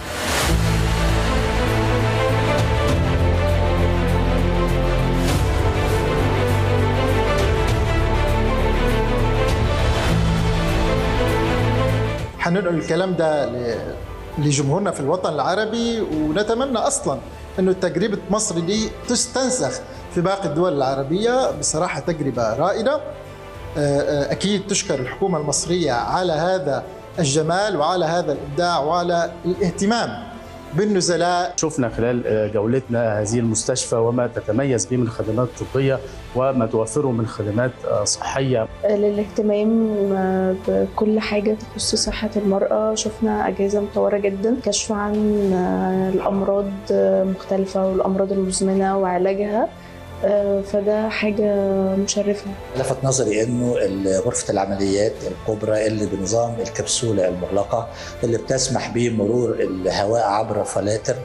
حننقل الكلام ده لجمهورنا في الوطن العربي، ونتمنى أصلاً أنه تجربة مصر دي تستنسخ في باقي الدول العربية. بصراحة تجربة رائدة، أكيد تشكر الحكومة المصرية على هذا الجمال وعلى هذا الإبداع وعلى الاهتمام بالنزلاء. شفنا خلال جولتنا هذه المستشفى وما تتميز به من خدمات طبية وما توفره من خدمات صحية. للاهتمام بكل حاجة تخص صحة المرأة، شفنا أجهزة مطورة جدا، كشف عن الأمراض مختلفة والأمراض المزمنة وعلاجها، فده حاجة مشرفة. لفت نظري انه غرفة العمليات الكبرى اللي بنظام الكبسولة المغلقة اللي بتسمح بمرور الهواء عبر فلاتر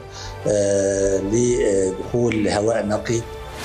لدخول هواء نقي.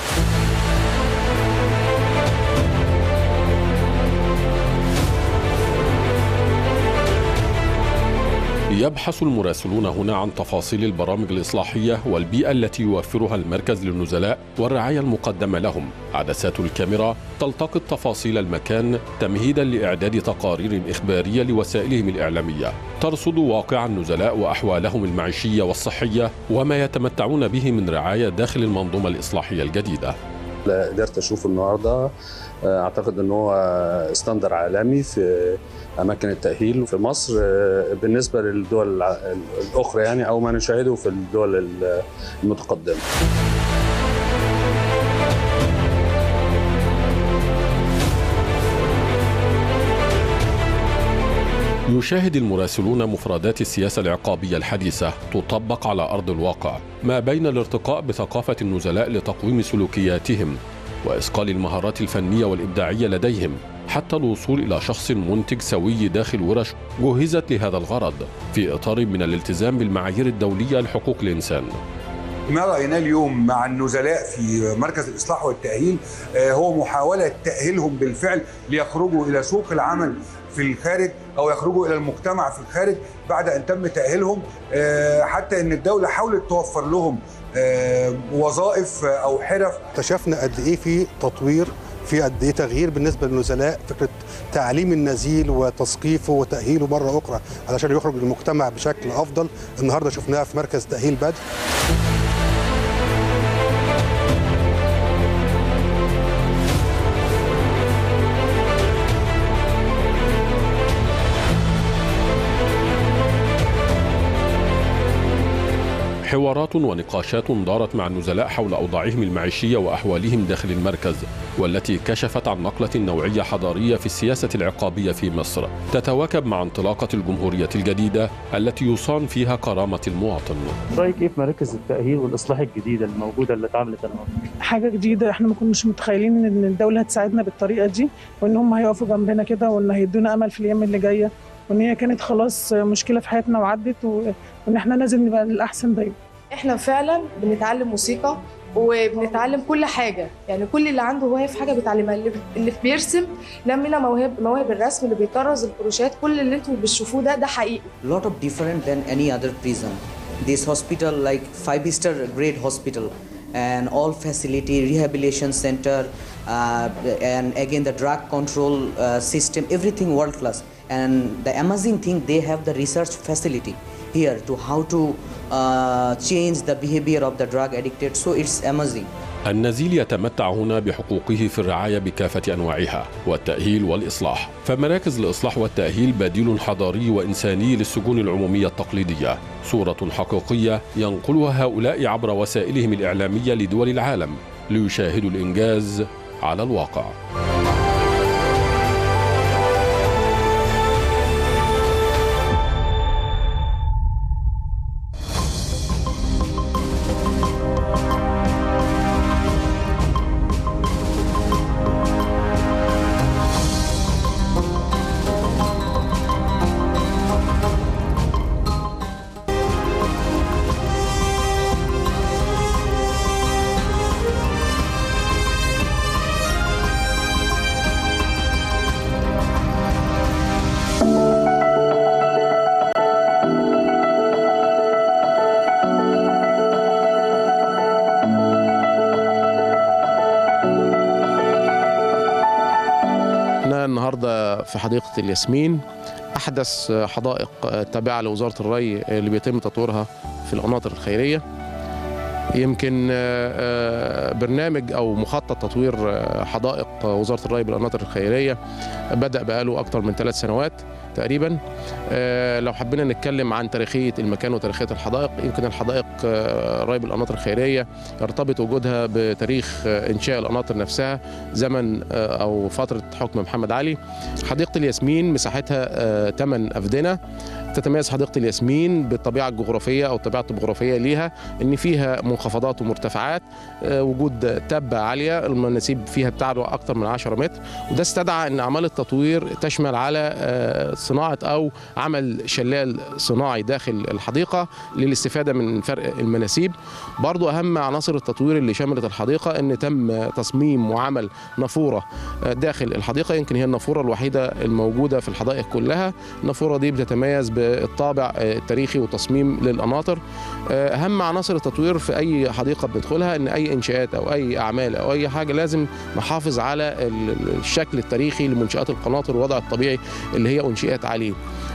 يبحث المراسلون هنا عن تفاصيل البرامج الإصلاحية والبيئة التي يوفرها المركز للنزلاء والرعاية المقدمة لهم. عدسات الكاميرا تلتقط تفاصيل المكان تمهيدا لإعداد تقارير إخبارية لوسائلهم الإعلامية ترصد واقع النزلاء وأحوالهم المعيشية والصحية وما يتمتعون به من رعاية داخل المنظومة الإصلاحية الجديدة. قدرت أشوف النهاردة، أعتقد أنه استندر عالمي في أماكن التأهيل في مصر بالنسبة للدول الأخرى، يعني أو ما نشاهده في الدول المتقدمة. يشاهد المراسلون مفردات السياسة العقابية الحديثة تطبق على أرض الواقع، ما بين الارتقاء بثقافة النزلاء لتقويم سلوكياتهم وإصقال المهارات الفنية والإبداعية لديهم حتى الوصول إلى شخص منتج سوي داخل ورش جهزت لهذا الغرض في إطار من الالتزام بالمعايير الدولية لحقوق الإنسان. ما رأيناه اليوم مع النزلاء في مركز الإصلاح والتأهيل هو محاولة تأهيلهم بالفعل ليخرجوا إلى سوق العمل في الخارج أو يخرجوا إلى المجتمع في الخارج بعد أن تم تأهيلهم، حتى أن الدولة حاولت توفر لهم وظائف أو حرف. اكتشفنا قد إيه في تطوير، في قد ايه تغيير بالنسبه للنزلاء، فكره تعليم النزيل وتثقيفه وتاهيله مره اخرى علشان يخرج للمجتمع بشكل افضل. النهارده شفناها في مركز تاهيل بدر. حوارات ونقاشات دارت مع النزلاء حول أوضاعهم المعيشية وأحوالهم داخل المركز، والتي كشفت عن نقلة نوعية حضارية في السياسة العقابية في مصر تتواكب مع انطلاقة الجمهورية الجديدة التي يصان فيها كرامة المواطن. رأيك إيه في مراكز التأهيل والإصلاح الجديدة الموجودة اللي اتعملت النهارده؟ حاجة جديدة، احنا ما كناش متخيلين إن الدولة هتساعدنا بالطريقة دي، وإن هم هيقفوا جنبنا كده، وإن هيدونا أمل في الأيام اللي جاية، وإن هي كانت خلاص مشكلة في حياتنا وعدت، وإن احنا لازم نبقى الأحسن دايما. احنا فعلا بنتعلم موسيقى وبنتعلم كل حاجه، يعني كل اللي عنده هوايه في حاجه بيتعلمها، اللي اللي بيرسم نمينا موهب مواهب الرسم، اللي بيطرز الكروشات، كل اللي انتم بتشوفوه ده ده حقيقي. lot of different than any other prison. This hospital like five star grade hospital and all facility, rehabilitation center, uh, and again the drug control uh, system, everything world class. And the amazing thing, they have the research facility here to how to uh, change the behavior of the drug addicted, so it's amazing. النزيل يتمتع هنا بحقوقه في الرعاية بكافة أنواعها والتأهيل والإصلاح، فمراكز الإصلاح والتأهيل بديل حضاري وإنساني للسجون العمومية التقليدية، صورة حقيقية ينقلها هؤلاء عبر وسائلهم الإعلامية لدول العالم ليشاهدوا الإنجاز على الواقع. النهارده في حديقة الياسمين، أحدث حدائق تابعة لوزارة الري اللي بيتم تطويرها في القناطر الخيرية. يمكن برنامج أو مخطط تطوير حدائق وزارة الري بالقناطر الخيرية بدأ بقاله أكثر من ثلاث سنوات تقريبا. لو حبينا نتكلم عن تاريخية المكان وتاريخية الحدائق، يمكن الحدائق الري بالقناطر الخيرية يرتبط وجودها بتاريخ إنشاء القناطر نفسها، زمن أو فترة حكم محمد علي. حديقة الياسمين مساحتها ثمان أفدنة. تتميز حديقة الياسمين بالطبيعة الجغرافية أو الطبيعة الطبوغرافية ليها، إن فيها منخفضات ومرتفعات، وجود تبة عالية، المناسيب فيها بتعلو أكثر من عشرة متر، وده استدعى أن أعمال التطوير تشمل على صناعة أو عمل شلال صناعي داخل الحديقة للاستفادة من فرق المناسيب. برضو أهم عناصر التطوير اللي شملت الحديقة أن تم تصميم وعمل نافورة داخل الحديقة، يمكن هي النافورة الوحيدة الموجودة في الحدائق كلها. النافورة دي بتتميز بالطابع التاريخي والتصميم للقناطر. أهم عناصر التطوير في أي حديقة بندخلها أن أي إنشاءات أو أي أعمال أو أي حاجة لازم نحافظ على الشكل التاريخي لمنشآت القناطر والوضع الطبيعي اللي هي أنشئت عليه.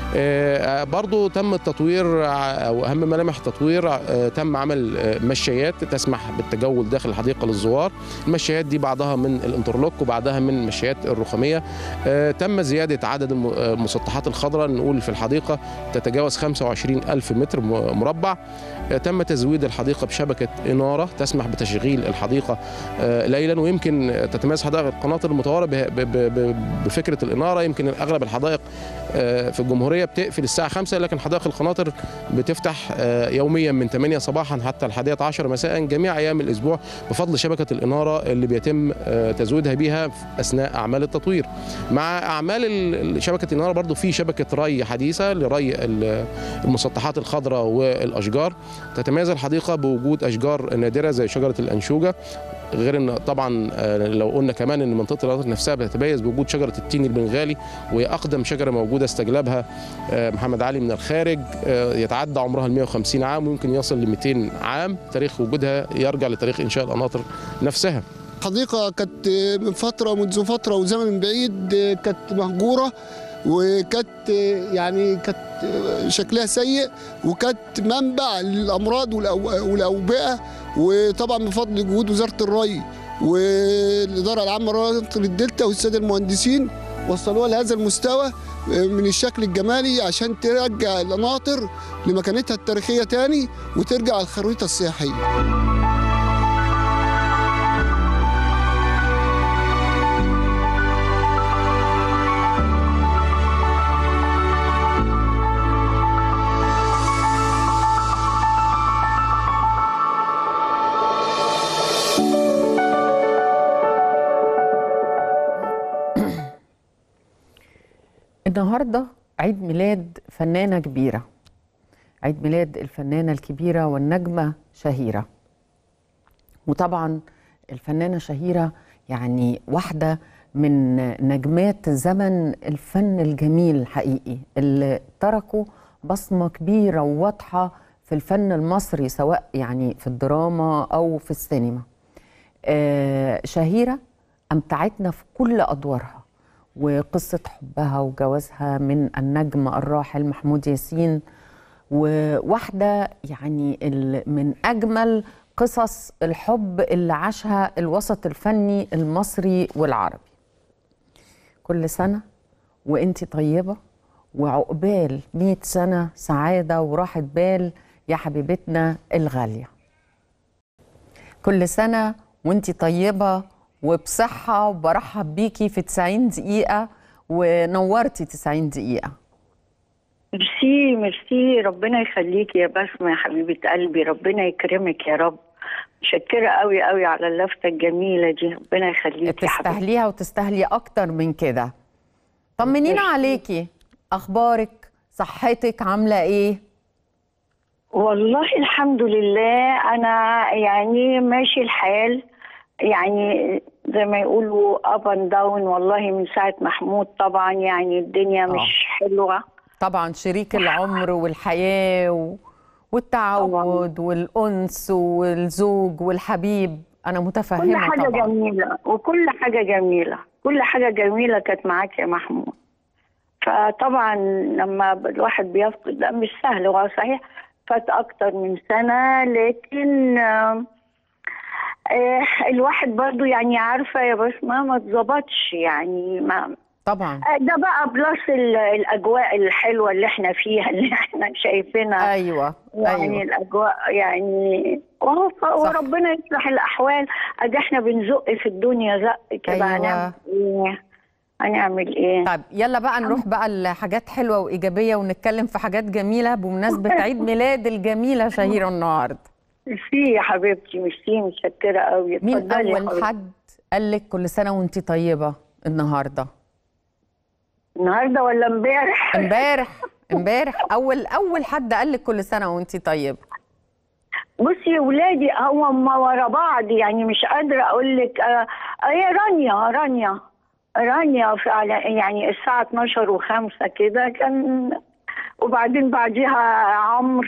برضو تم التطوير أو أهم ملامح التطوير، تم عمل مشايات تسمح بالتجول داخل الحديقة للزوار. المشايات دي بعضها من الانترلوك وبعضها من المشايات الرخامية. تم زيادة عدد المسطحات الخضراء، نقول في الحديقة تتجاوز خمسة وعشرين ألف متر مربع. تم تزويد الحديقة بشبكة إنارة تسمح بتشغيل الحديقة ليلا، ويمكن تتميز حدائق القناطر المطورة بفكرة الإنارة. يمكن أغلب الحدائق في الجمهورية الجمهوريه بتقفل الساعه خمسة، لكن حدائق القناطر بتفتح يوميا من ثمانية صباحا حتى الحادية عشر مساء جميع ايام الاسبوع بفضل شبكه الاناره اللي بيتم تزويدها بيها اثناء اعمال التطوير. مع اعمال شبكه الاناره برضو في شبكه ري حديثه لري المسطحات الخضراء والاشجار. تتميز الحديقه بوجود اشجار نادره زي شجره الانشوجه، غير ان طبعا لو قلنا كمان ان منطقه القناطر نفسها بتتميز بوجود شجره التين البنغالي، وهي اقدم شجره موجوده استجلبها محمد علي من الخارج، يتعدى عمرها ال مئة وخمسين عام ويمكن يصل ل مئتين عام. تاريخ وجودها يرجع لتاريخ انشاء القناطر نفسها. الحديقه كانت من فتره منذ فتره وزمن بعيد كانت مهجوره، وكانت يعني كانت شكلها سيء، وكانت منبع للامراض والاوبئه. وطبعا بفضل جهود وزاره الري والاداره العامه لقناطر الدلتا والساده المهندسين وصلوها لهذا المستوى من الشكل الجمالي عشان ترجع القناطر لمكانتها التاريخيه تاني وترجع على الخريطه السياحيه. النهارده عيد ميلاد فنانة كبيرة، عيد ميلاد الفنانة الكبيرة والنجمة شهيرة. وطبعا الفنانة شهيرة يعني واحدة من نجمات زمن الفن الجميل حقيقي، اللي تركوا بصمة كبيرة وواضحة في الفن المصري سواء يعني في الدراما أو في السينما. آه شهيرة أمتعتنا في كل أدوارها، وقصة حبها وجوازها من النجم الراحل محمود ياسين، وواحدة يعني من أجمل قصص الحب اللي عاشها الوسط الفني المصري والعربي. كل سنة وانتي طيبة، وعقبال مئة سنة سعادة وراحة بال يا حبيبتنا الغالية. كل سنة وانتي طيبة وبصحة، وبرحب بيكي في تسعين دقيقة، ونورتي تسعين دقيقة. ميرسي ميرسي، ربنا يخليكي يا بسمة يا حبيبة قلبي، ربنا يكرمك يا رب. متشكرة قوي قوي على اللفتة الجميلة دي، ربنا يخليكي. تستاهليها وتستاهلي أكتر من كده. طمنينا عليكي، أخبارك، صحتك عاملة إيه؟ والله الحمد لله، أنا يعني ماشي الحال، يعني زي ما يقولوا اب اند داون. والله من ساعه محمود طبعا يعني الدنيا أوه. مش حلوه طبعا، شريك العمر والحياه و... والتعود طبعا. والانس والزوج والحبيب، انا متفهمه. كل حاجه طبعا. جميله، وكل حاجه جميله، كل حاجه جميله كانت معاك يا محمود. فطبعا لما الواحد بيفقد ده مش سهل، هو صحيح فات اكتر من سنه، لكن آه الواحد برضو يعني عارفة يا بسمة ما اتظبطش يعني ما طبعا. ده بقى بلس الأجواء الحلوة اللي احنا فيها اللي احنا شايفينها. أيوة يعني أيوة. الأجواء يعني وربنا يصلح الأحوال. أدي احنا بنزق في الدنيا زق كده. أيوة. هنعمل ايه هنعمل ايه طيب يلا بقى نروح بقى لحاجات حلوة وإيجابية، ونتكلم في حاجات جميلة بمناسبة عيد ميلاد الجميلة شهيرة النهاردة. ميرسي يا حبيبتي، ميرسي، متشكرة قوي. مين أول حد قال لك كل سنة وأنت طيبة النهاردة؟ النهاردة ولا امبارح؟ امبارح امبارح أول أول حد قال لك كل سنة وأنت طيبة. بصي يا ولادي هم ورا بعض، يعني مش قادرة أقول لك. آه هي رانيا رانيا رانيا على يعني الساعة اتناشر وخمسة كده كان، وبعدين بعديها عمرو،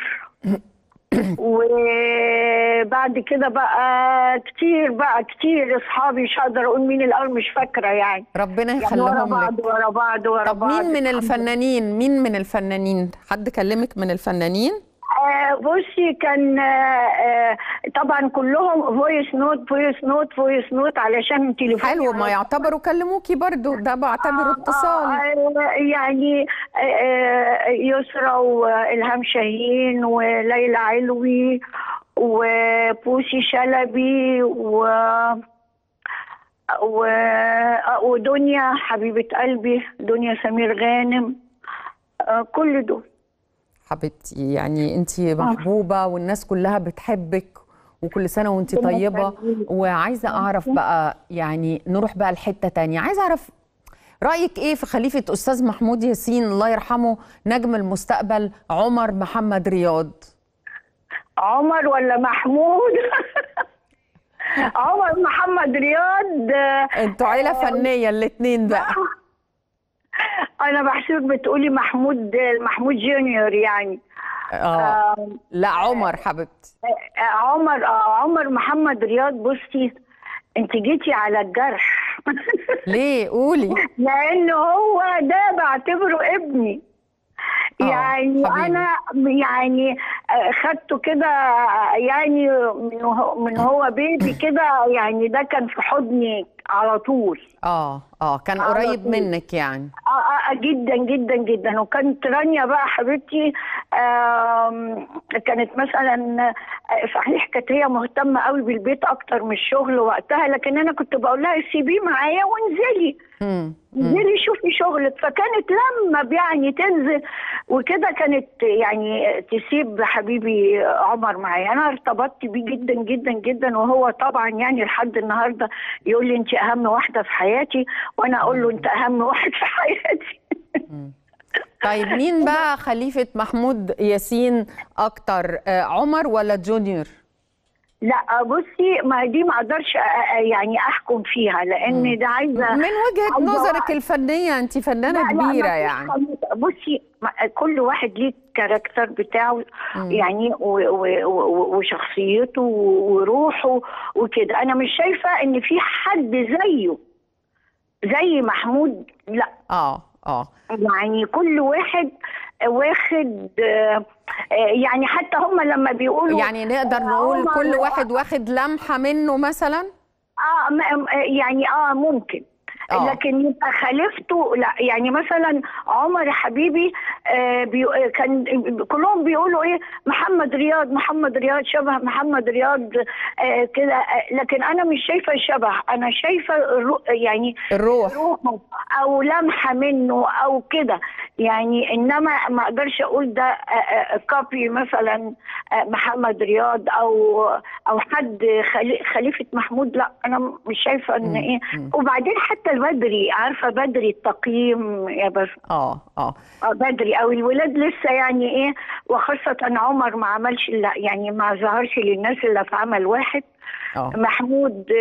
وبعد كده بقى كتير بقى كتير اصحابي، مش هقدر اقول مين الاول، مش فاكره يعني. ربنا يخليهم يعني ورا لك. بعض ورا بعض ورا طب بعض. مين من الفنانين مين من الفنانين حد كلمك من الفنانين؟ آه بصي كان آه آه طبعا كلهم فويس نوت فويس نوت فويس نوت علشان تليفون. حلو، ما يعتبروا كلموكي برضو، ده بعتبره آه اتصال. آه يعني آه يسرى والهام شاهين وليلى علوي وبوسي شلبي و ودنيا حبيبه قلبي، دنيا سمير غانم، آه كل دول. حبيبتي يعني انت محبوبه والناس كلها بتحبك، وكل سنه وانت طيبه. وعايزه اعرف بقى، يعني نروح بقى لحته تانية، عايزه اعرف رايك ايه في خليفه استاذ محمود ياسين الله يرحمه نجم المستقبل عمر محمد رياض؟ عمر ولا محمود؟ عمر محمد رياض. انتوا عيله فنيه الاثنين بقى. انا بحسبك بتقولي محمود محمود جونيور يعني. اه, آه لا عمر حبيبتي. آه عمر آه عمر محمد رياض. بصي انت جيتي على الجرح. ليه؟ قولي. لانه هو ده بعتبره ابني. يعني حبيبي. انا يعني خدته كده يعني من هو, من هو بيبي كده، يعني ده كان في حضني على طول. اه اه كان قريب منك يعني. اه اه جدا جدا جدا. وكانت رانيا بقى حبيبتي كانت مثلا صحيح كانت هي مهتمه قوي بالبيت اكتر من الشغل وقتها، لكن انا كنت بقول لها سيبيه معايا وانزلي انزلي شوفي شغلك. فكانت لما يعني تنزل وكده كانت يعني تسيب حبيبي عمر معايا. انا ارتبطت بيه جدا جدا جدا، وهو طبعا يعني لحد النهارده يقول لي انت اهم واحده في حياتي، وانا اقول له انت اهم واحد في حياتي. طيب مين بقى خليفه محمود ياسين اكتر، عمر ولا جونيور؟ لا بصي، ما دي ما اقدرش يعني احكم فيها، لان ده عايزه من وجهه نظرك الفنيه، انت فنانه كبيره يعني. بصي كل واحد ليه الكاركتر بتاعه يعني وشخصيته وروحه وكده. انا مش شايفه ان في حد زيه زي محمود، لا. اه اه يعني كل واحد واخد يعني، حتى هم لما بيقولوا يعني نقدر نقول كل واحد واخد لمحة منه مثلا. اه يعني اه ممكن أوه. لكن يبقى خليفته لا. يعني مثلا عمر حبيبي آه بي كان كلهم بيقولوا ايه محمد رياض محمد رياض شبه محمد رياض آه كده، آه لكن انا مش شايفه شبه، انا شايفه يعني الروح روحه او لمحه منه او كده يعني. انما ما اقدرش اقول ده آه كوبي مثلا آه محمد رياض او او حد خليفه محمود، لا انا مش شايفه ان ايه. وبعدين حتى بدري، عارفه بدري التقييم يا بس اه اه بدري او الولاد لسه يعني ايه، وخاصه عمر ما عملش يعني ما ظهرش للناس الا في عمل واحد. أوه. محمود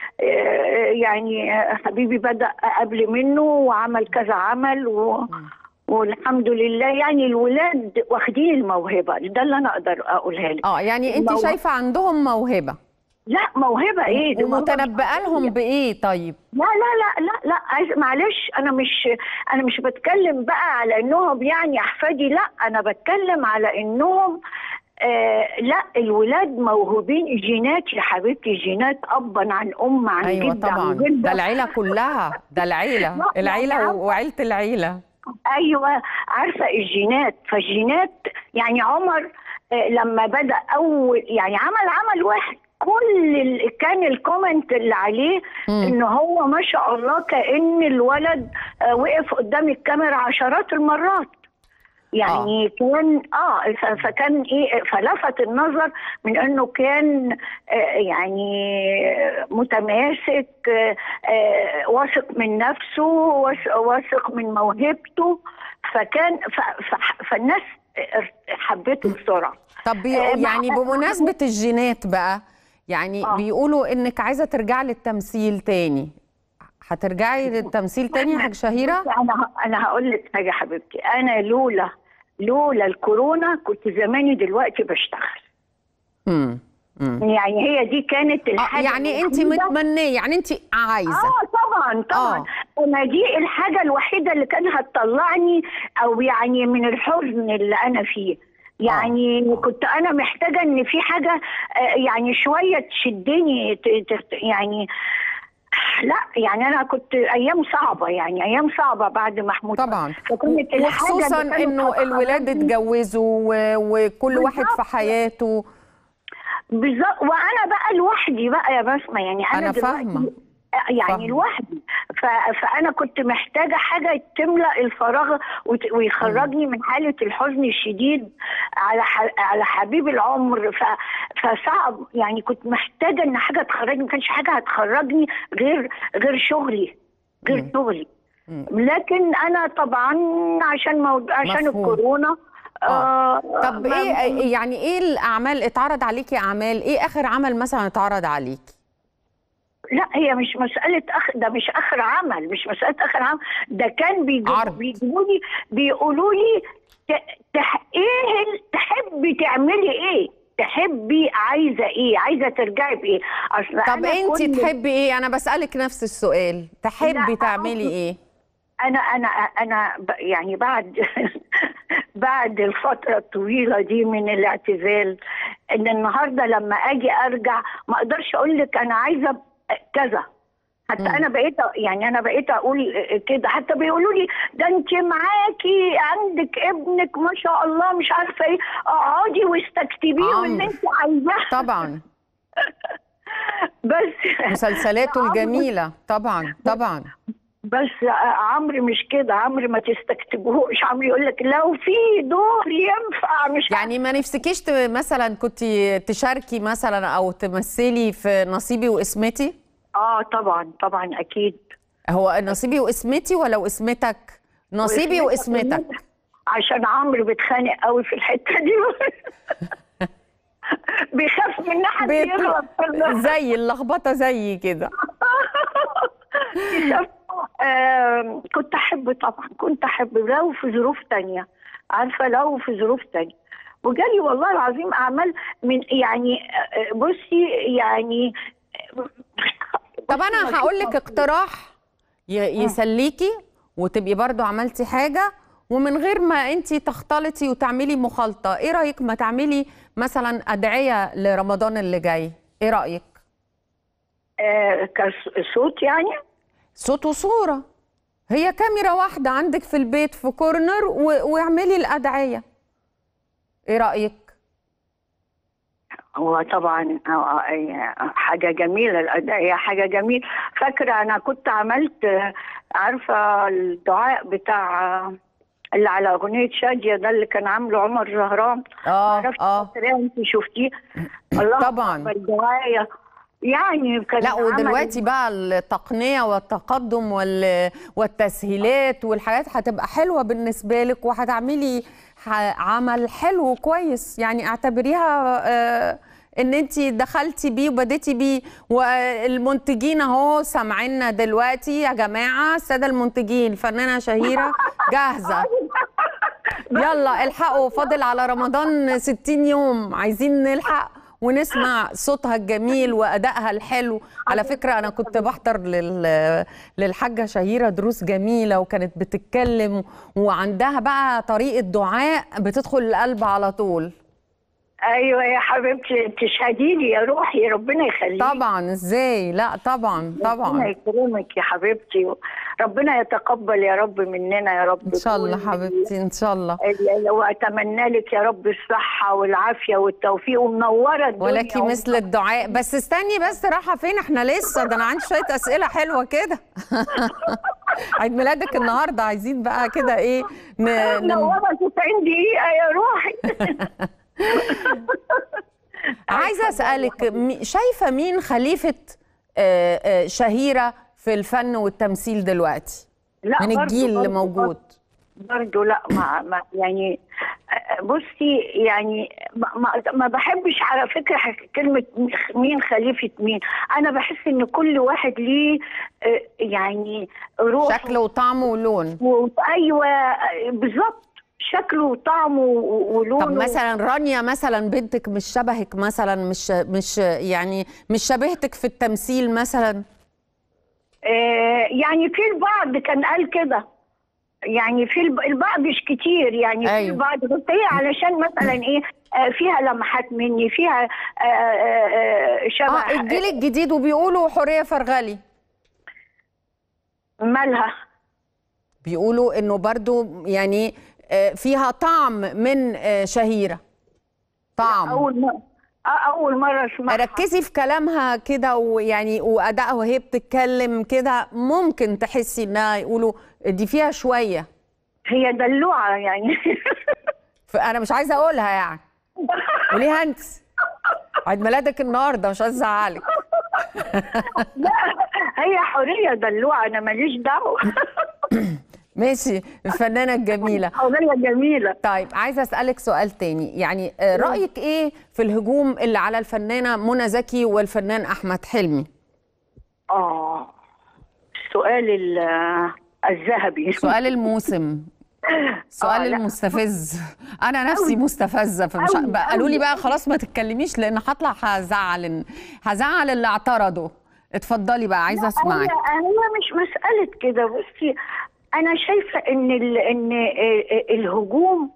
يعني حبيبي بدأ قبل منه وعمل كذا عمل و... والحمد لله يعني الولاد واخدين الموهبه، ده اللي انا اقدر اقولها لك. اه يعني انت المو... شايفه عندهم موهبه؟ لا موهبه ايه، ومتنبئه لهم بايه طيب؟ لا لا لا لا لا معلش، انا مش انا مش بتكلم بقى على انهم يعني احفادي، لا انا بتكلم على انهم آه لا الولاد موهوبين. جينات يا حبيبتي، جينات ابا عن ام عن أيوة جد طبعا. عن جد. ده العيله كلها، ده العيله العيله وعيله العيله. ايوه عارفه الجينات. فالجينات يعني عمر آه لما بدا اول يعني عمل عمل واحد، كل كان الكومنت اللي عليه مم. ان هو ما شاء الله كأن الولد آه وقف قدام الكاميرا عشرات المرات يعني. آه. كان اه فكان ايه، فلفت النظر من انه كان آه يعني متماسك، آه آه واثق من نفسه، واثق من موهبته. فكان فالناس حبته بسرعه. طب يعني بمناسبه الجينات بقى، يعني آه. بيقولوا انك عايزه ترجعي للتمثيل تاني، هترجعي للتمثيل تاني يا حاجه شهيره؟ انا انا هقول لك حاجه حبيبتي، انا لولا لولا الكورونا كنت زماني دلوقتي بشتغل. امم يعني هي دي كانت الحاجه. آه يعني انت متمنيه، يعني انت عايزه. اه طبعا طبعا. آه. انا دي الحاجه الوحيده اللي كانت هتطلعني او يعني من الحزن اللي انا فيه. يعني آه. كنت انا محتاجه ان في حاجه يعني شويه تشدني يعني. لا يعني انا كنت ايام صعبه، يعني ايام صعبه بعد محمود طبعا، وخصوصا انه الولاد اتجوزوا وكل واحد في حياته بالظبط. وانا بقى لوحدي بقى يا بسمه، يعني انا, أنا فاهمه يعني لوحدي. فانا كنت محتاجه حاجه تملا الفراغ ويخرجني من حاله الحزن الشديد على على حبيب العمر. فصعب يعني، كنت محتاجه ان حاجه تخرجني، ما كانش حاجه هتخرجني غير غير شغلي غير شغلي. لكن انا طبعا عشان موضوع عشان مفهوم. الكورونا. آه. آه طب ايه يعني ايه الاعمال اتعرض عليكي؟ اعمال ايه؟ اخر عمل مثلا اتعرض عليكي؟ لا هي مش مسألة أخ... ده مش آخر عمل، مش مسألة آخر عمل، ده كان بيجيبوا بيجيبوا لي بيقولوا لي ت... تح... إيه تحبي تعملي إيه؟ تحبي عايزة إيه؟ عايزة ترجعي بإيه؟ أصل طب أنت كل... تحبي إيه؟ أنا بسألك نفس السؤال، تحبي تعملي إيه؟ أنا أنا أنا يعني بعد بعد الفترة الطويلة دي من الاعتزال، إن النهارده لما أجي أرجع ما أقدرش أقول لك أنا عايزة كذا. حتى م. انا بقيت يعني انا بقيت اقول كده، حتى بيقولوا لي ده انت معاكي عندك ابنك ما شاء الله مش عارفه ايه، اقعدي واستكتبيه واللي انت عايزاه. طبعا بس مسلسلاته الجميله طبعا طبعا. بس عمرو مش كده، عمرو ما تستكتبوش، عمرو يقول لك لو في دور ينفع مش يعني ما نفسكيش مثلا كنت تشاركي مثلا او تمثلي في نصيبي واسمتي؟ اه طبعا طبعا اكيد. هو نصيبي واسمتي ولا واسمتك؟ نصيبي واسمتك عشان عمرو بيتخانق قوي في الحته دي بيخاف من حد يغلط زي اللخبطه زي كده. آه كنت احب طبعا، كنت احب لو في ظروف تانية، عارفه لو في ظروف تانية. وجالي والله العظيم اعمال من يعني بصي يعني. طب انا هقول لك اقتراح يسليكي وتبقي برضو عملتي حاجه ومن غير ما انت تختلطي وتعملي مخالطه. ايه رايك ما تعملي مثلا ادعيه لرمضان اللي جاي؟ ايه رايك؟ آه كصوت يعني؟ صوت وصوره، هي كاميرا واحده عندك في البيت في كورنر واعملي الادعيه. ايه رايك؟ هو طبعا حاجه جميله الادعيه، حاجه جميله. فاكره انا كنت عملت عارفه الدعاء بتاع اللي على اغنيه شاديه ده اللي كان عامله عمر زهران. اه اه انت شفتيه؟ الله طبعا الدعايه يعني كان. لا ودلوقتي بقى التقنيه والتقدم والتسهيلات والحاجات هتبقى حلوه بالنسبه لك وهتعملي عمل حلو كويس. يعني اعتبريها آه ان انت دخلتي بيه وبديتي بيه. والمنتجين اهو سامعيننا دلوقتي يا جماعه، الساده المنتجين الفنانه شهيره جاهزه، يلا الحقوا، فاضل على رمضان ستين يوم، عايزين نلحق ونسمع صوتها الجميل وأدائها الحلو. على فكرة أنا كنت بحضر لل... للحاجة شهيرة دروس جميلة وكانت بتتكلم وعندها بقى طريقة دعاء بتدخل القلب على طول. ايوه يا حبيبتي تشهدي لي يا روحي، ربنا يخليك. طبعا ازاي، لا طبعا طبعا. ربنا يكرمك يا حبيبتي، ربنا يتقبل يا رب مننا يا رب. ان شاء الله حبيبتي ان شاء الله. واتمنى لك يا رب الصحه والعافيه والتوفيق ومنوره الدنيا. ولك مثل الدعاء. بس استني بس، رايحه فين؟ احنا لسه، ده انا عندي شويه اسئله حلوه كده. عيد ميلادك النهارده، عايزين بقى كده ايه منوره تسعين دقيقه يا روحي. عايزه اسالك، شايفه مين خليفه شهيره في الفن والتمثيل دلوقتي من الجيل اللي موجود؟ برضه لا ما, ما يعني بصي يعني ما, ما بحبش على فكره كلمه مين خليفه مين. انا بحس ان كل واحد ليه يعني روح، شكل وطعم ولون. ايوه بالظبط، شكله وطعمه ولونه. طب مثلا رانيا مثلا بنتك مش شبهك مثلا، مش مش يعني مش شبهتك في التمثيل مثلا؟ آه يعني في البعض كان قال كده، يعني في البعض مش كتير يعني. أيوة. في البعض بس هي علشان مثلا ايه آه فيها لمحات مني، فيها آه آه شبه اه الجيل الجديد. وبيقولوا حوريه فرغلي مالها؟ بيقولوا انه برضو يعني فيها طعم من شهيرة، طعم. أول ما اول مره اسمعها. ركزي في كلامها كده، ويعني وادائها وهي بتتكلم كده ممكن تحسي انها يقولوا دي فيها شويه. هي دلوعه يعني. انا مش عايزه اقولها يعني. قوليها انت. عيد ميلادك النهارده، مش عايزه ازعلك. لا هي حوريه دلوعه، انا ماليش دعوه. ماشي. الفنانه الجميله حوريه جميله. طيب عايزه اسالك سؤال تاني، يعني رايك ايه في الهجوم اللي على الفنانه منى زكي والفنان احمد حلمي؟ اه السؤال الذهبي، سؤال الموسم، سؤال آه المستفز. انا نفسي مستفزه، فمش قالوا لي بقى خلاص ما تتكلميش لان هطلع هزعل هزعل اللي اعترضوا. اتفضلي بقى، عايزه اسمعك. هي مش مساله كده. بصي انا شايفه ان ان الهجوم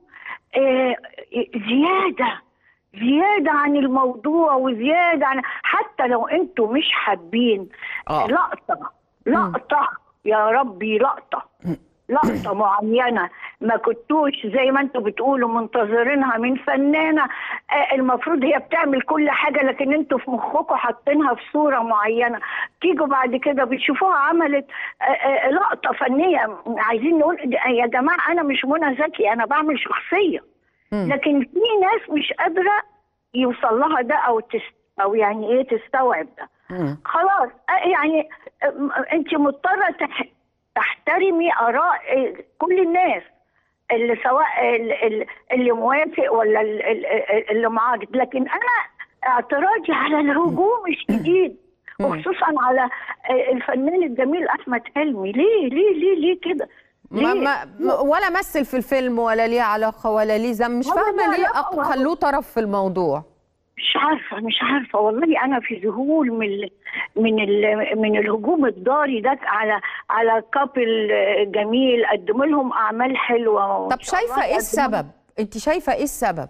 زياده زياده عن الموضوع، وزياده عن حتى لو انتوا مش حابين. آه. لقطه لقطه يا ربي، لقطه لقطه معينه ما كنتوش زي ما انتوا بتقولوا منتظرينها من فنانه. آه المفروض هي بتعمل كل حاجه، لكن انتوا في مخكم حاطينها في صوره معينه، تيجوا بعد كده بتشوفوها عملت آه آه لقطه فنيه. عايزين نقول يا جماعه انا مش منى زكي، انا بعمل شخصيه. م. لكن في ناس مش قادره يوصل لها ده او تست او يعني ايه تستوعب ده. م. خلاص آه يعني آه انت مضطره تح... تحترمي آراء كل الناس، اللي سواء اللي موافق ولا اللي معارض. لكن أنا اعتراضي على الهجوم الشديد، وخصوصا على الفنان الجميل أحمد حلمي. ليه ليه ليه ليه كده؟ ما ما ولا مثل في الفيلم ولا ليه علاقة ولا ليه ذنب، مش فاهمة ليه خلوه طرف في الموضوع. مش عارفه مش عارفه والله. انا في ذهول من من من الهجوم الضاري ده على على كابل جميل، قدموا لهم اعمال حلوه. طب شايفه ايه السبب؟ انت شايفه ايه السبب؟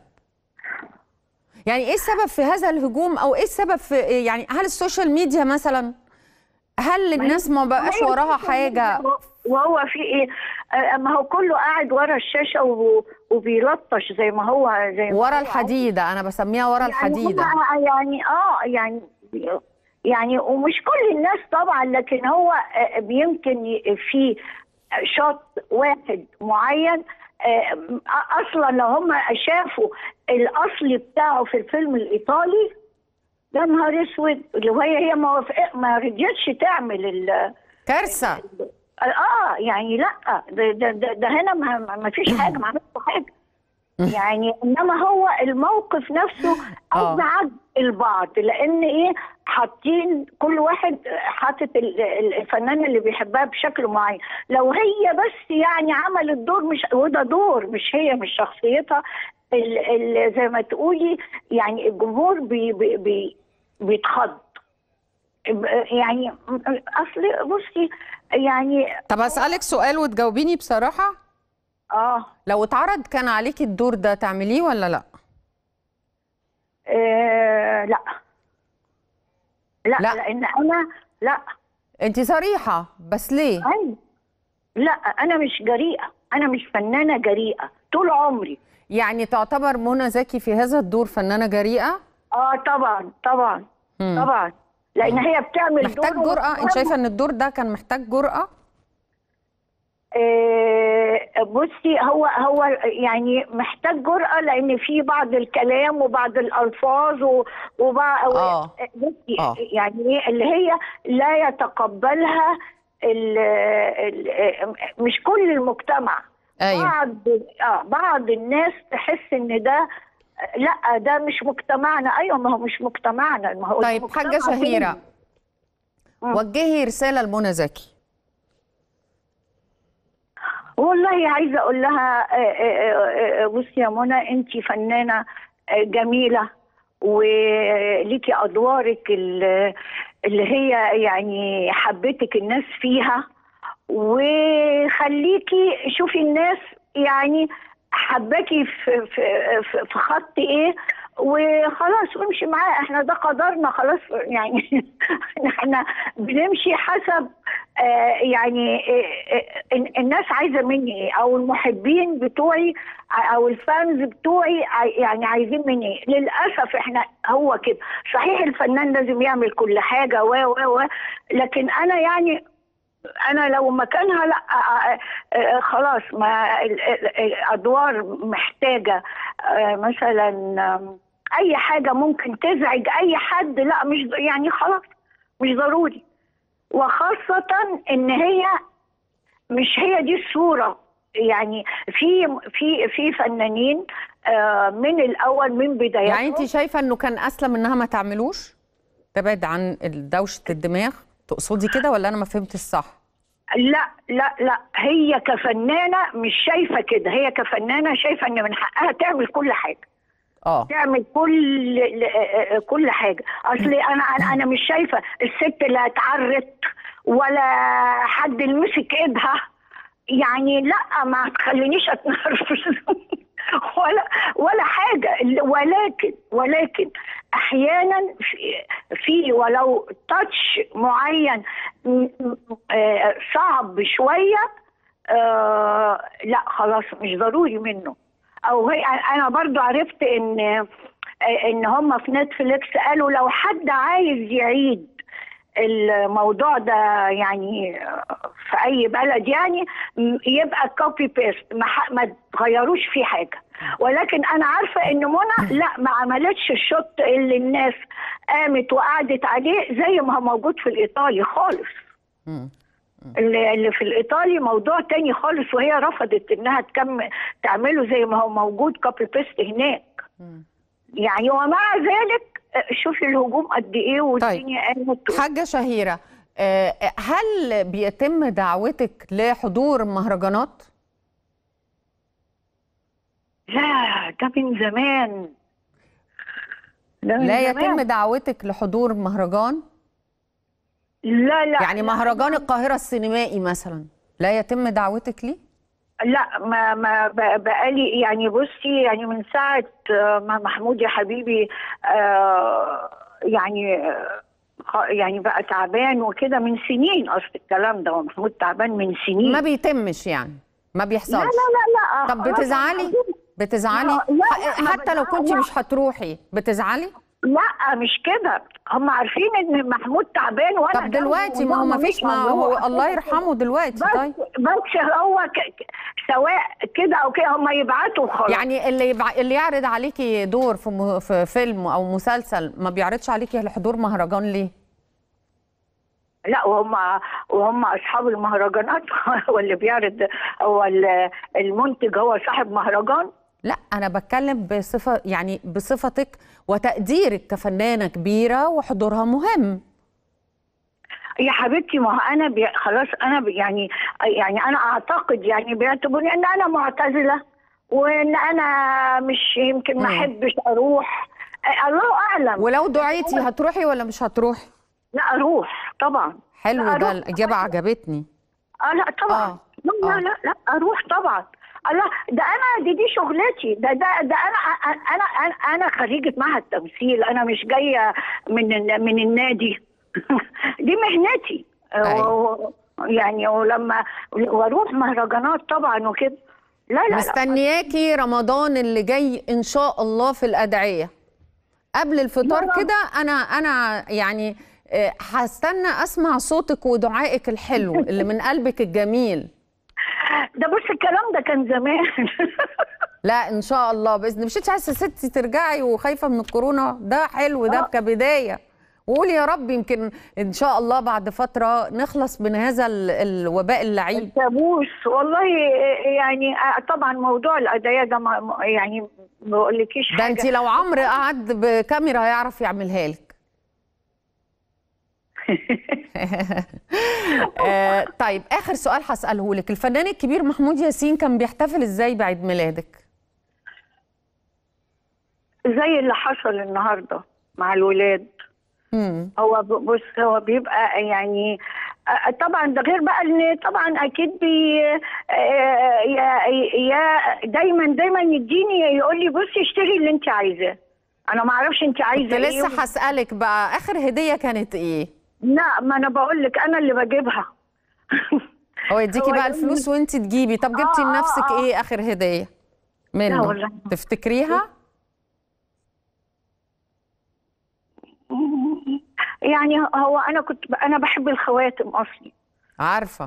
يعني ايه السبب في هذا الهجوم، او ايه السبب في يعني هل السوشيال ميديا مثلا؟ هل الناس ما بقاش وراها حاجه؟ وهو في ايه؟ ما هو كله قاعد ورا الشاشه وبيلطش زي ما هو زي ما ورا هو الحديده. انا بسميها ورا يعني الحديده. يعني اه يعني يعني ومش كل الناس طبعا، لكن هو يمكن في شوت واحد معين. اصلا لو هم شافوا الاصلي بتاعه في الفيلم الايطالي، يا نهار اسود، اللي هي هي ما ما رضيتش تعمل ال كارثه. اه يعني لا ده ده, ده, ده هنا ما, ما فيش حاجه، ما عملتش حاجه يعني. انما هو الموقف نفسه ازعج البعض، لان ايه، حاطين كل واحد حاطط الفنان اللي بيحبها بشكل معين. لو هي بس يعني عملت دور، مش وده دور، مش هي مش شخصيتها، ال ال زي ما تقولي يعني الجمهور بي بي بي بيتخض يعني. اصل بصي يعني. طب اسالك سؤال وتجاوبيني بصراحه. اه لو اتعرض كان عليكي الدور ده تعمليه ولا لا؟ آه لا. لا لا لان انا لا. انت صريحه، بس ليه؟ أيوة. لا انا مش جريئه، انا مش فنانه جريئه طول عمري. يعني تعتبر منى زكي في هذا الدور فنانه جريئه؟ اه طبعا طبعا مم. طبعا، لان هي بتعمل محتاج جرأة. انت شايفه ان الدور ده كان محتاج جرأة؟ آه بصي هو هو يعني محتاج جرأة، لان في بعض الكلام وبعض الالفاظ وبعض اه بصي آه. يعني ايه اللي هي لا يتقبلها ال ال مش كل المجتمع. أيوة. بعض اه بعض الناس تحس ان ده لا ده مش مجتمعنا. ايوه ما هو مش مجتمعنا. ما هو طيب حاجه شهيره، وجهي رساله لمنى زكي. والله عايزه اقول لها بصي يا منى، انت فنانه جميله وليكي ادوارك اللي هي يعني حبتك الناس فيها، وخليكي شوفي الناس يعني حباكي في في في خط ايه، وخلاص وامشي معاه، احنا ده قدرنا خلاص يعني. احنا بنمشي حسب آه يعني آه آه الناس عايزه مني ايه، او المحبين بتوعي او الفانز بتوعي يعني عايزين مني ايه. للاسف احنا هو كده. صحيح الفنان لازم يعمل كل حاجه و و و لكن انا يعني انا لو مكانها لا خلاص، ما الادوار محتاجه مثلا اي حاجه ممكن تزعج اي حد، لا مش يعني خلاص مش ضروري. وخاصه ان هي مش هي دي الصوره، يعني في في في فنانين من الاول من بدايتهم. يعني انت شايفه انه كان اسلم انها ما تعملوش، تبعد عن دوشه الدماغ، تقصدي كده ولا انا ما فهمتش صح؟ لا لا لا، هي كفنانه مش شايفه كده، هي كفنانه شايفه ان من حقها تعمل كل حاجه. اه تعمل كل كل حاجه. اصلي انا انا مش شايفه الست لا اتعرت ولا حد مسك ايدها، يعني لا ما تخلينيش اتنرفز ولا ولا حاجه. ولكن ولكن احيانا في, في ولو تاتش معين صعب شويه، آه لا خلاص مش ضروري منه. او هي انا برضو عرفت ان ان هم في نتفليكس قالوا لو حد عايز يعيد الموضوع ده يعني في اي بلد يعني يبقى كوبي بيست، ما, ما تغيروش فيه حاجه. ولكن انا عارفه ان منى لا ما عملتش الشوت اللي الناس قامت وقعدت عليه زي ما هو موجود في الايطالي خالص. اللي, اللي في الايطالي موضوع تاني خالص، وهي رفضت انها تكمل تعمله زي ما هو موجود كوبي بيست هناك. يعني ومع ذلك شوفي الهجوم قد ايه والدنيا قامت. طيب حاجه شهيره، هل بيتم دعوتك لحضور مهرجانات؟ لا ده من زمان. ده من لا زمان. يتم دعوتك لحضور مهرجان؟ لا لا يعني مهرجان لا. القاهره السينمائي مثلا لا يتم دعوتك ليه؟ لا ما ما بقالي يعني بصي يعني من ساعه ما محمود يا حبيبي آه يعني آه يعني بقى تعبان وكده من سنين. اصل الكلام ده محمود تعبان من سنين، ما بيتمش يعني ما بيحصلش. لا لا لا, لا. طب بتزعلي بتزعلي لا لا حتى لو كنت مش هتروحي بتزعلي؟ لا مش كده، هم عارفين ان محمود تعبان وانا. طب دلوقتي ما هو ما فيش، ما هو الله يرحمه دلوقتي. بس طيب بس هو ك... سواء كده او كده هم يبعتوا خلاص. يعني اللي يبع... اللي يعرض عليكي دور في, م... في فيلم او مسلسل ما بيعرضش عليكي لحضور مهرجان ليه؟ لا وهم وهم اصحاب المهرجانات واللي بيعرض هو المنتج هو صاحب مهرجان. لا انا بتكلم بصفه يعني بصفتك وتقديرك كفنانه كبيره وحضورها مهم. يا حبيبتي ما هو انا بي خلاص انا بي يعني يعني انا اعتقد يعني بيعتبروني ان انا معتزله وان انا مش يمكن ما احبش اروح، الله اعلم. ولو دعيتي هتروحي ولا مش هتروحي؟ لا اروح طبعا. حلو ده، الاجابه عجبتني. اه لا طبعا. آه. لا, لا لا لا اروح طبعا. الله ده انا دي دي شغلتي، ده ده ده انا انا انا خريجه معهد تمثيل، انا مش جايه من من النادي. دي مهنتي. أيوة. يعني ولما واروح مهرجانات طبعا وكده. لا لا مستنياكي رمضان اللي جاي ان شاء الله في الادعيه قبل الفطار كده. انا انا يعني هستنى اسمع صوتك ودعائك الحلو اللي من قلبك الجميل ده. بص الكلام ده كان زمان. لا ان شاء الله باذن. مش انت عايزه ستي ترجعي وخايفه من الكورونا؟ ده حلو ده كبدايه، وقولي يا رب يمكن ان شاء الله بعد فتره نخلص من هذا الوباء اللعين. الكابوس والله. يعني طبعا موضوع الادعيه ده يعني ما بقولكيش حاجه. ده انت لو عمرو قعد بكاميرا هيعرف يعملها لك. آه طيب اخر سؤال هساله لك، الفنان الكبير محمود ياسين كان بيحتفل ازاي بعيد ميلادك؟ زي اللي حصل النهارده مع الولاد. مم. هو بص هو بيبقى يعني طبعا ده غير بقى ان طبعا اكيد بي يا يا دايما دايما يديني يقول لي بصي اشتري اللي انت عايزاه. انا ما اعرفش انت عايزه كنت ايه. لسه هسألك بقى، اخر هدية كانت ايه؟ لا ما انا بقول لك انا اللي بجيبها. هو يديكي هو بقى يقول لي- الفلوس وانت تجيبي. طب جبتي آه، آه، لنفسك آه. ايه اخر هدية منه؟ والله. تفتكريها؟ يعني هو انا كنت ب... انا بحب الخواتم اصلي. عارفة.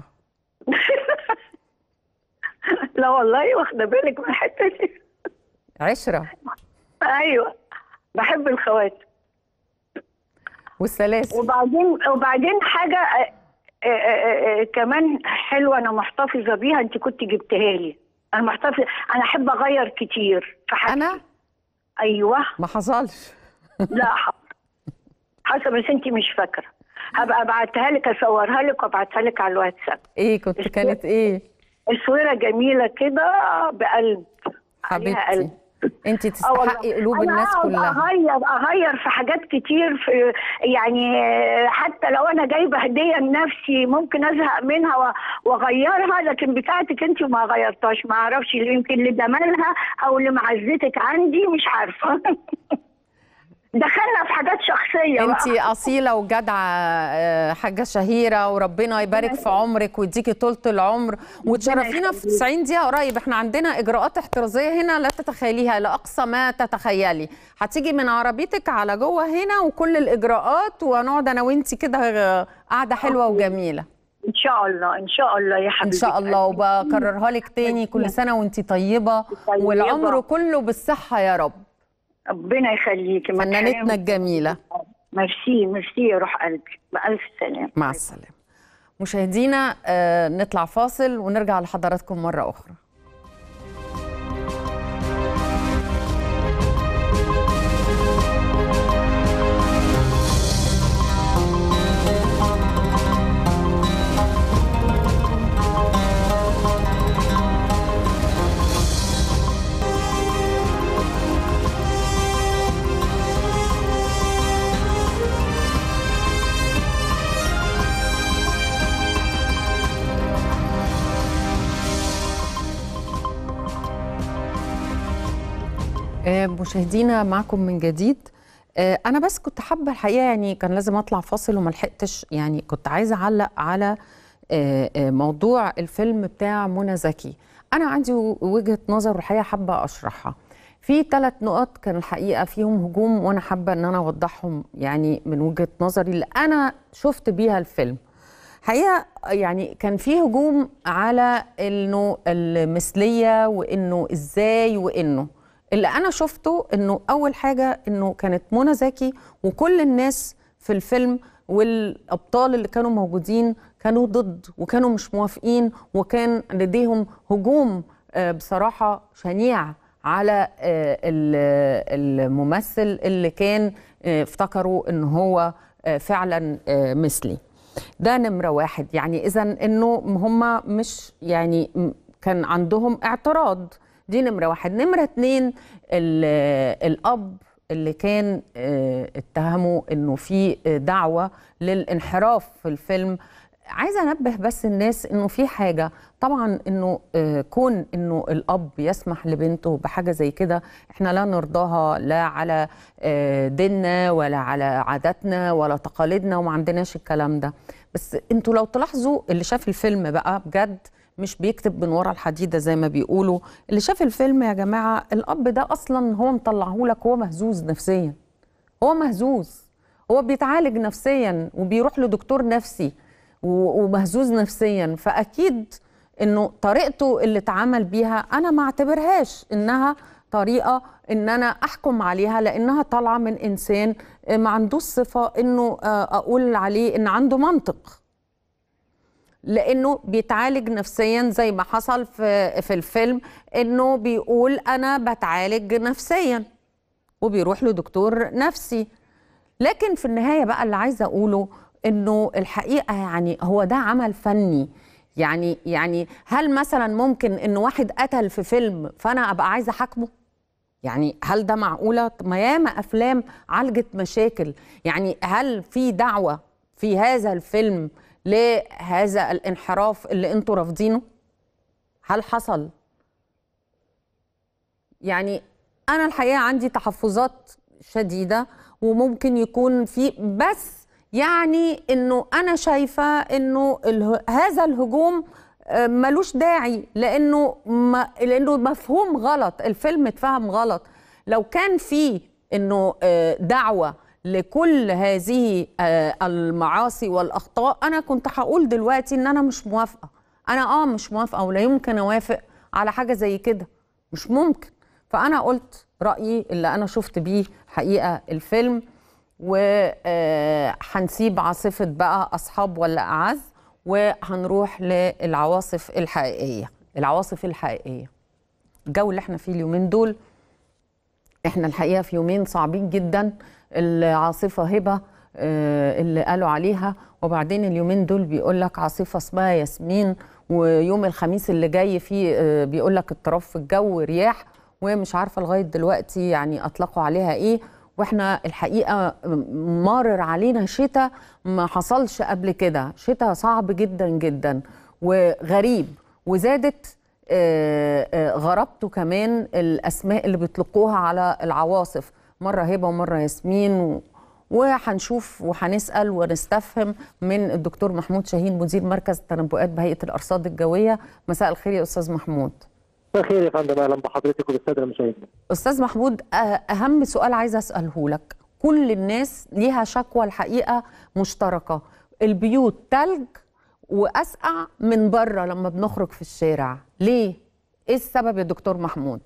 لا والله واخده بالك من الحته دي. عشرة. ايوه بحب الخواتم. والسلاسل. وبعدين وبعدين حاجه آه، آه، آه، آه، كمان حلوه انا محتفظه بيها، انت كنت جبتها لي. انا محتفظه، انا احب اغير كتير في حاجتي. انا؟ ايوه. ما حصلش. لا حصل حصل بس انت مش فاكره. هبقى ابعتها لك، اصورها لك وابعتها لك على الواتساب. ايه كنت كانت ايه؟ الصوره جميله كده بقلب عليها حبيبتي قلب. انت آه تستحقي والله. قلوب أنا الناس أقعد كلها. اغير اغير في حاجات كتير، في يعني حتى لو انا جايبه هديه لنفسي ممكن ازهق منها و- واغيرها، لكن بتاعتك انت ما غيرتهاش. ما اعرفش ليه، يمكن لجمالها او لمعزتك عندي، مش عارفه. دخلنا في حاجات شخصيه انت بقى. اصيله وجدعه آه، حاجه شهيره، وربنا يبارك في عمرك ويديكي طولة العمر وتشرفينا في تسعين دقيقه قريب. احنا عندنا اجراءات احترازيه هنا لا تتخيليها، لاقصى ما تتخيلي. هتيجي من عربيتك على جوه هنا وكل الاجراءات، ونقعد انا وانت كده آه، قعده حلوه وجميله. ان شاء الله ان شاء الله يا حبيبتي. ان شاء الله. وبكررها لك تاني، كل سنه وانت طيبه والعمر كله بالصحه يا رب. ربنا يخليكي. ما فنانتنا تحرمش. الجميله. ميرسي ميرسي يا روح قلبي، بألف سلامه. مع السلامه. مشاهدينا آه، نطلع فاصل ونرجع لحضراتكم مره اخرى. مشاهدينا معكم من جديد. انا بس كنت حابه الحقيقه، يعني كان لازم اطلع فاصل وما لحقتش، يعني كنت عايزه اعلق على موضوع الفيلم بتاع منى زكي. انا عندي وجهه نظر الحقيقه حابه اشرحها في ثلاث نقط كان الحقيقه فيهم هجوم، وانا حابه ان انا اوضحهم يعني من وجهه نظري اللي انا شفت بيها الفيلم. حقيقه يعني كان في هجوم على انه المثليه، وانه ازاي، وانه اللي أنا شفته إنه أول حاجة إنه كانت منى زكي وكل الناس في الفيلم والأبطال اللي كانوا موجودين كانوا ضد وكانوا مش موافقين، وكان لديهم هجوم بصراحة شنيع على الممثل اللي كان افتكروا إنه هو فعلا مثلي. ده نمرة واحد. يعني إذن إنه هم مش يعني كان عندهم اعتراض. دي نمرة واحد. نمرة اتنين، الأب اللي كان اتهموا انه في دعوة للانحراف في الفيلم. عايزة انبه بس الناس انه في حاجة، طبعا انه كون انه الأب يسمح لبنته بحاجة زي كده احنا لا نرضاها، لا على ديننا ولا على عاداتنا ولا تقاليدنا، وما عندناش الكلام ده. بس انتوا لو تلاحظوا اللي شاف الفيلم بقى بجد مش بيكتب من ورا الحديدة زي ما بيقولوا، اللي شاف الفيلم يا جماعة الأب ده أصلا هو مطلعهولك هو مهزوز نفسيا، هو مهزوز، هو بيتعالج نفسيا وبيروح لدكتور نفسي ومهزوز نفسيا. فأكيد إنه طريقته اللي اتعامل بيها أنا ما اعتبرهاش إنها طريقة إن أنا أحكم عليها، لأنها طالعة من إنسان ما عندوش صفة إنه أقول عليه إن عنده منطق، لانه بيتعالج نفسيا زي ما حصل في في الفيلم، انه بيقول انا بتعالج نفسيا وبيروح لدكتور نفسي. لكن في النهايه بقى اللي عايزه اقوله انه الحقيقه يعني هو ده عمل فني. يعني يعني هل مثلا ممكن انه واحد قتل في فيلم فانا ابقى عايزه احاكمه؟ يعني هل ده معقوله؟ ما ياما افلام عالجت مشاكل. يعني هل في دعوه في هذا الفيلم لهذا الانحراف اللي انتوا رافضينه؟ هل حصل؟ يعني انا الحقيقه عندي تحفظات شديدة وممكن يكون في، بس يعني انه انا شايفة انه اله هذا الهجوم ملوش داعي، لانه ما لانه مفهوم غلط، الفيلم اتفهم غلط. لو كان في انه دعوة لكل هذه المعاصي والاخطاء انا كنت هقول دلوقتي ان انا مش موافقة. انا اه مش موافقة ولا يمكن اوافق على حاجة زي كده، مش ممكن. فانا قلت رأيي اللي انا شفت بيه حقيقة الفيلم، وهنسيب عاصفة بقى اصحاب ولا اعز وهنروح للعواصف الحقيقية. العواصف الحقيقية، الجو اللي احنا فيه اليومين دول، احنا الحقيقة في يومين صعبين جدا. العاصفة هبة اللي قالوا عليها، وبعدين اليومين دول بيقول لك عاصفة اسمها ياسمين، ويوم الخميس اللي جاي فيه بيقول لك اضطراب في الجو رياح، ومش عارفة لغاية دلوقتي يعني اطلقوا عليها ايه. واحنا الحقيقة مارر علينا شتاء ما حصلش قبل كده، شتاء صعب جدا جدا وغريب، وزادت غرابته كمان الأسماء اللي بيطلقوها على العواصف، مرة هبة ومرة ياسمين. وهنشوف وهنسأل ونستفهم من الدكتور محمود شاهين مدير مركز التنبؤات بهيئة الأرصاد الجوية. مساء الخير يا أستاذ محمود. مساء الخير يا فندم، اهلا بحضرتك وبالساده المشاهدين. استاذ محمود، اهم سؤال عايزه اساله لك، كل الناس ليها شكوى الحقيقه مشتركه، البيوت تلج واسقع من بره لما بنخرج في الشارع، ليه؟ ايه السبب يا دكتور محمود؟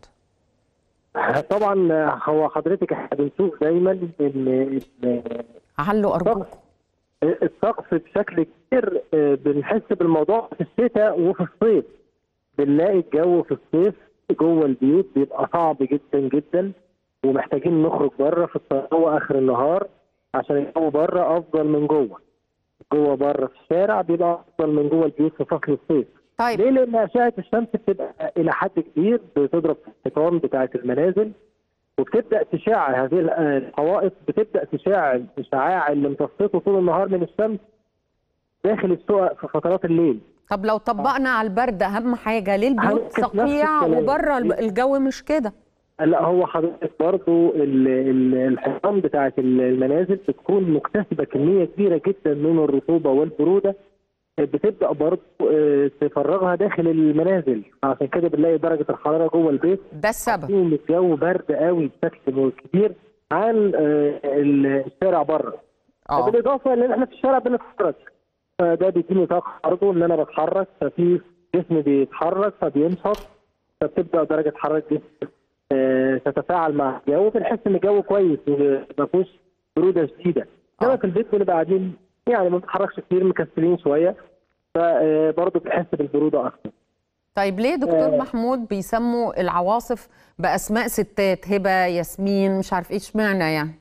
طبعا هو حضرتك احنا بنشوف دايما ان علوا ارجوكم الطقس بشكل كبير بنحس بالموضوع في الشتاء وفي الصيف. بنلاقي الجو في الصيف جوه البيوت بيبقى صعب جدا جدا، ومحتاجين نخرج بره في الطراوه اخر النهار عشان الجو بره افضل من جوه. جوه بره في الشارع بيبقى افضل من جوه البيوت في فصل الصيف. طيب ليه؟ لان اشعه الشمس بتبقى الى حد كبير بتضرب في الحيطان بتاعه المنازل، وبتبدا تشع هذه الحوائط، بتبدا تشع الاشعاع اللي امتصته طول النهار من الشمس داخل الشقق في فترات الليل. طب لو طبقنا على البرد اهم حاجه، ليه البيوت صقيع وبره الجو مش كده؟ لا هو حضرتك برضه الحيطان بتاعت المنازل بتكون مكتسبه كميه كبيره جدا من الرطوبه والبروده، بتبدا برضه تفرغها داخل المنازل، عشان كده بنلاقي درجه الحراره جوه البيت ده السبب. الجو برد قوي بشكل كبير عن الشارع بره. بالاضافه ان احنا في الشارع بنتحرك، فده بيديني طاقه برضه ان انا بتحرك، ففي جسمي بيتحرك فبينشط، فبتبدا درجه حراره جسمي تتفاعل مع الجو، بنحس ان الجو كويس ما فيهوش بروده شديده. انما في البيت بنبقى قاعدين يعني ما بنتحركش كتير، مكسلين شويه، فبرضه بنحس بالبروده اكتر. طيب ليه دكتور آه محمود بيسموا العواصف باسماء ستات، هبه، ياسمين، مش عارف ايه، اشمعنى يعني؟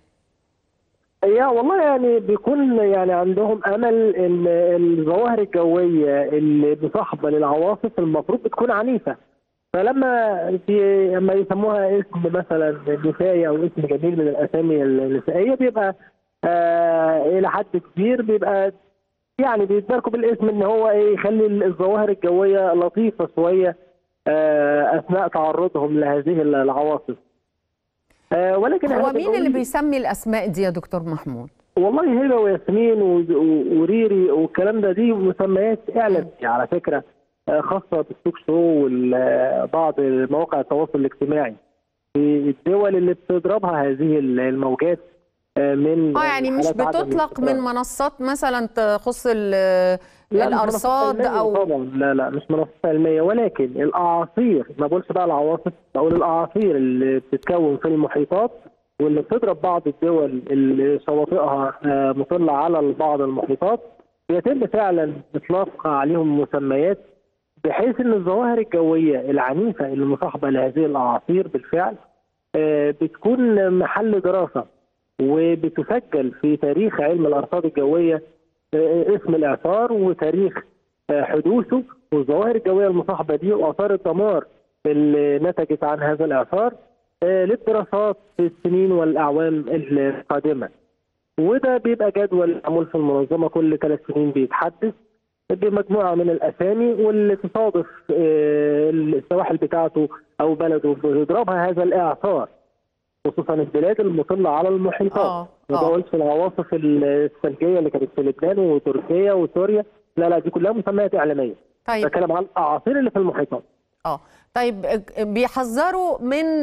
يا والله يعني بيكون يعني عندهم امل ان الظواهر الجويه اللي مصاحبه للعواصف المفروض بتكون عنيفه، فلما في لما يسموها اسم مثلا نسائي او اسم جميل من الاسامي النسائيه بيبقى آه الى حد كبير بيبقى يعني بيتباركوا بالاسم ان هو ايه يخلي الظواهر الجويه لطيفه شويه آه اثناء تعرضهم لهذه العواصف. آه ولكن هو مين اللي بيسمي الاسماء دي يا دكتور محمود؟ والله هبه وياسمين وريري والكلام ده دي مسميات اعلاميه على فكره خاصه بالتوك شو وبعض مواقع التواصل الاجتماعي في الدول اللي بتضربها هذه الموجات من اه يعني مش بتطلق من منصات مثلا تخص الارصاد او طبعا لا لا مش منصات علميه، ولكن الاعاصير، ما بقولش بقى العواصف، بقول الاعاصير اللي بتتكون في المحيطات واللي بتضرب بعض الدول اللي شواطئها مطله على بعض المحيطات، بيتم فعلا اطلاق عليهم مسميات بحيث ان الظواهر الجويه العنيفه اللي مصاحبه لهذه الاعاصير بالفعل بتكون محل دراسه وبتسجل في تاريخ علم الارصاد الجويه اسم الاعصار وتاريخ حدوثه والظواهر الجويه المصاحبه دي واثار الدمار اللي نتجت عن هذا الاعصار للدراسات في السنين والاعوام القادمه. وده بيبقى جدول معمول في المنظمه كل ثلاث سنين بيتحدث بمجموعه من الاسامي واللي تصادف السواحل بتاعته او بلده بيضربها هذا الاعصار. خصوصا البلاد المطله على المحيطات. اه وده قلت في العواصف الثلجيه اللي كانت في لبنان وتركيا وسوريا. لا لا دي كلها مسميات اعلاميه. طيب بتكلم عن الاعاصير اللي في المحيطات. اه طيب بيحذروا من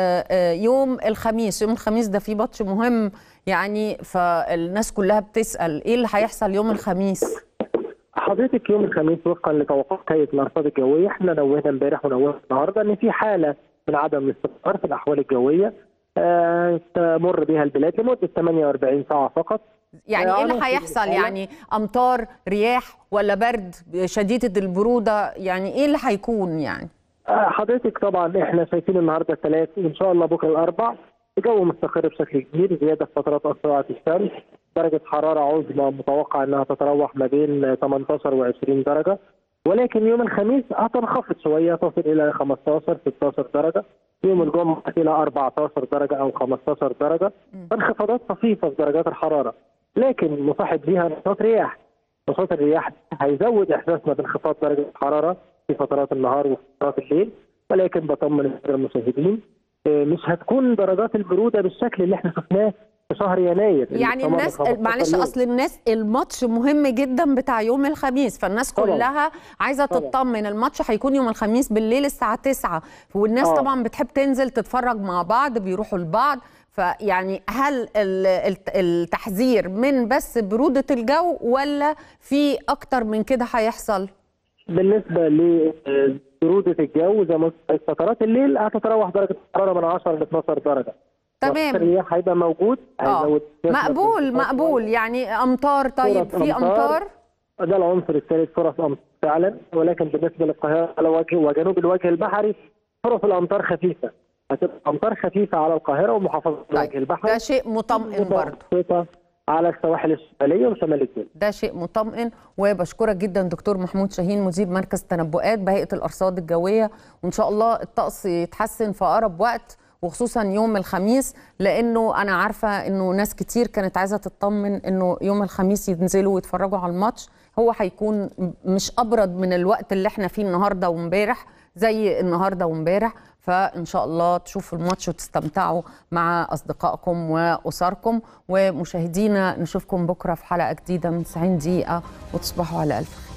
يوم الخميس، يوم الخميس ده فيه ماتش مهم يعني، فالناس كلها بتسأل ايه اللي هيحصل يوم الخميس؟ حضرتك يوم الخميس وفقا لتوقعات هيئه الارصاد الجويه، احنا نوهنا امبارح ونوهنا النهارده ان في حاله من عدم الاستقرار في الاحوال الجويه آه تمر بها البلاد لمده ثمانية وأربعين ساعه فقط. يعني ايه اللي هيحصل؟ يعني امطار، رياح، ولا برد شديده البروده؟ يعني ايه اللي هيكون يعني؟ آه حضرتك طبعا احنا شايفين النهارده الثلاث، ان شاء الله بكره الاربع الجو مستقر بشكل كبير، زياده في فترات سرعه الشمس، درجه حراره عظمى متوقع انها تتراوح ما بين ثمانية عشر وعشرين درجه، ولكن يوم الخميس هتنخفض شويه تصل الى خمسة عشر ستة عشر درجه، يوم الجمعه الى أربعة عشر درجه او خمسة عشر درجه، انخفاضات طفيفه في درجات الحراره، لكن مصاحب ليها نشاط رياح. نشاط الرياح هيزود احساسنا بانخفاض درجه الحراره في فترات النهار وفي فترات الليل، ولكن بطمن المشاهدين مش هتكون درجات البروده بالشكل اللي احنا شفناه في شهر يناير. يعني الناس معلش اصل الناس الماتش مهم جدا بتاع يوم الخميس، فالناس كلها عايزه تطمن. الماتش هيكون يوم الخميس بالليل الساعه تسعة، والناس أوه. طبعا بتحب تنزل تتفرج مع بعض، بيروحوا لبعض. فيعني هل التحذير من بس بروده الجو ولا في اكتر من كده هيحصل؟ بالنسبه لبروده الجو زي ما قلت فترات الليل هتتراوح درجه الحراره من عشرة ل اتناشر درجه. تمام. الرياح هيبقى موجود هيزود مقبول مقبول يعني امطار. طيب في امطار؟ ده العنصر الثالث، فرص امطار فعلا، ولكن بالنسبه للقاهره على وجه وجنوب الوجه البحري فرص الامطار خفيفه، هتبقى امطار خفيفه على القاهره ومحافظات الوجه طيب. البحري. ده شيء مطمئن برضه على السواحل الشماليه وشمال الجنوب. ده شيء مطمئن، وبشكرك جدا دكتور محمود شاهين مدير مركز تنبؤات بهيئه الارصاد الجويه، وان شاء الله الطقس يتحسن في اقرب وقت، وخصوصا يوم الخميس، لانه انا عارفه انه ناس كتير كانت عايزه تطمن انه يوم الخميس ينزلوا ويتفرجوا على الماتش. هو هيكون مش ابرد من الوقت اللي احنا فيه النهارده وامبارح، زي النهارده وامبارح، فان شاء الله تشوفوا الماتش وتستمتعوا مع اصدقائكم واسركم. ومشاهدينا نشوفكم بكره في حلقه جديده من تسعين دقيقه، وتصبحوا على الف خير.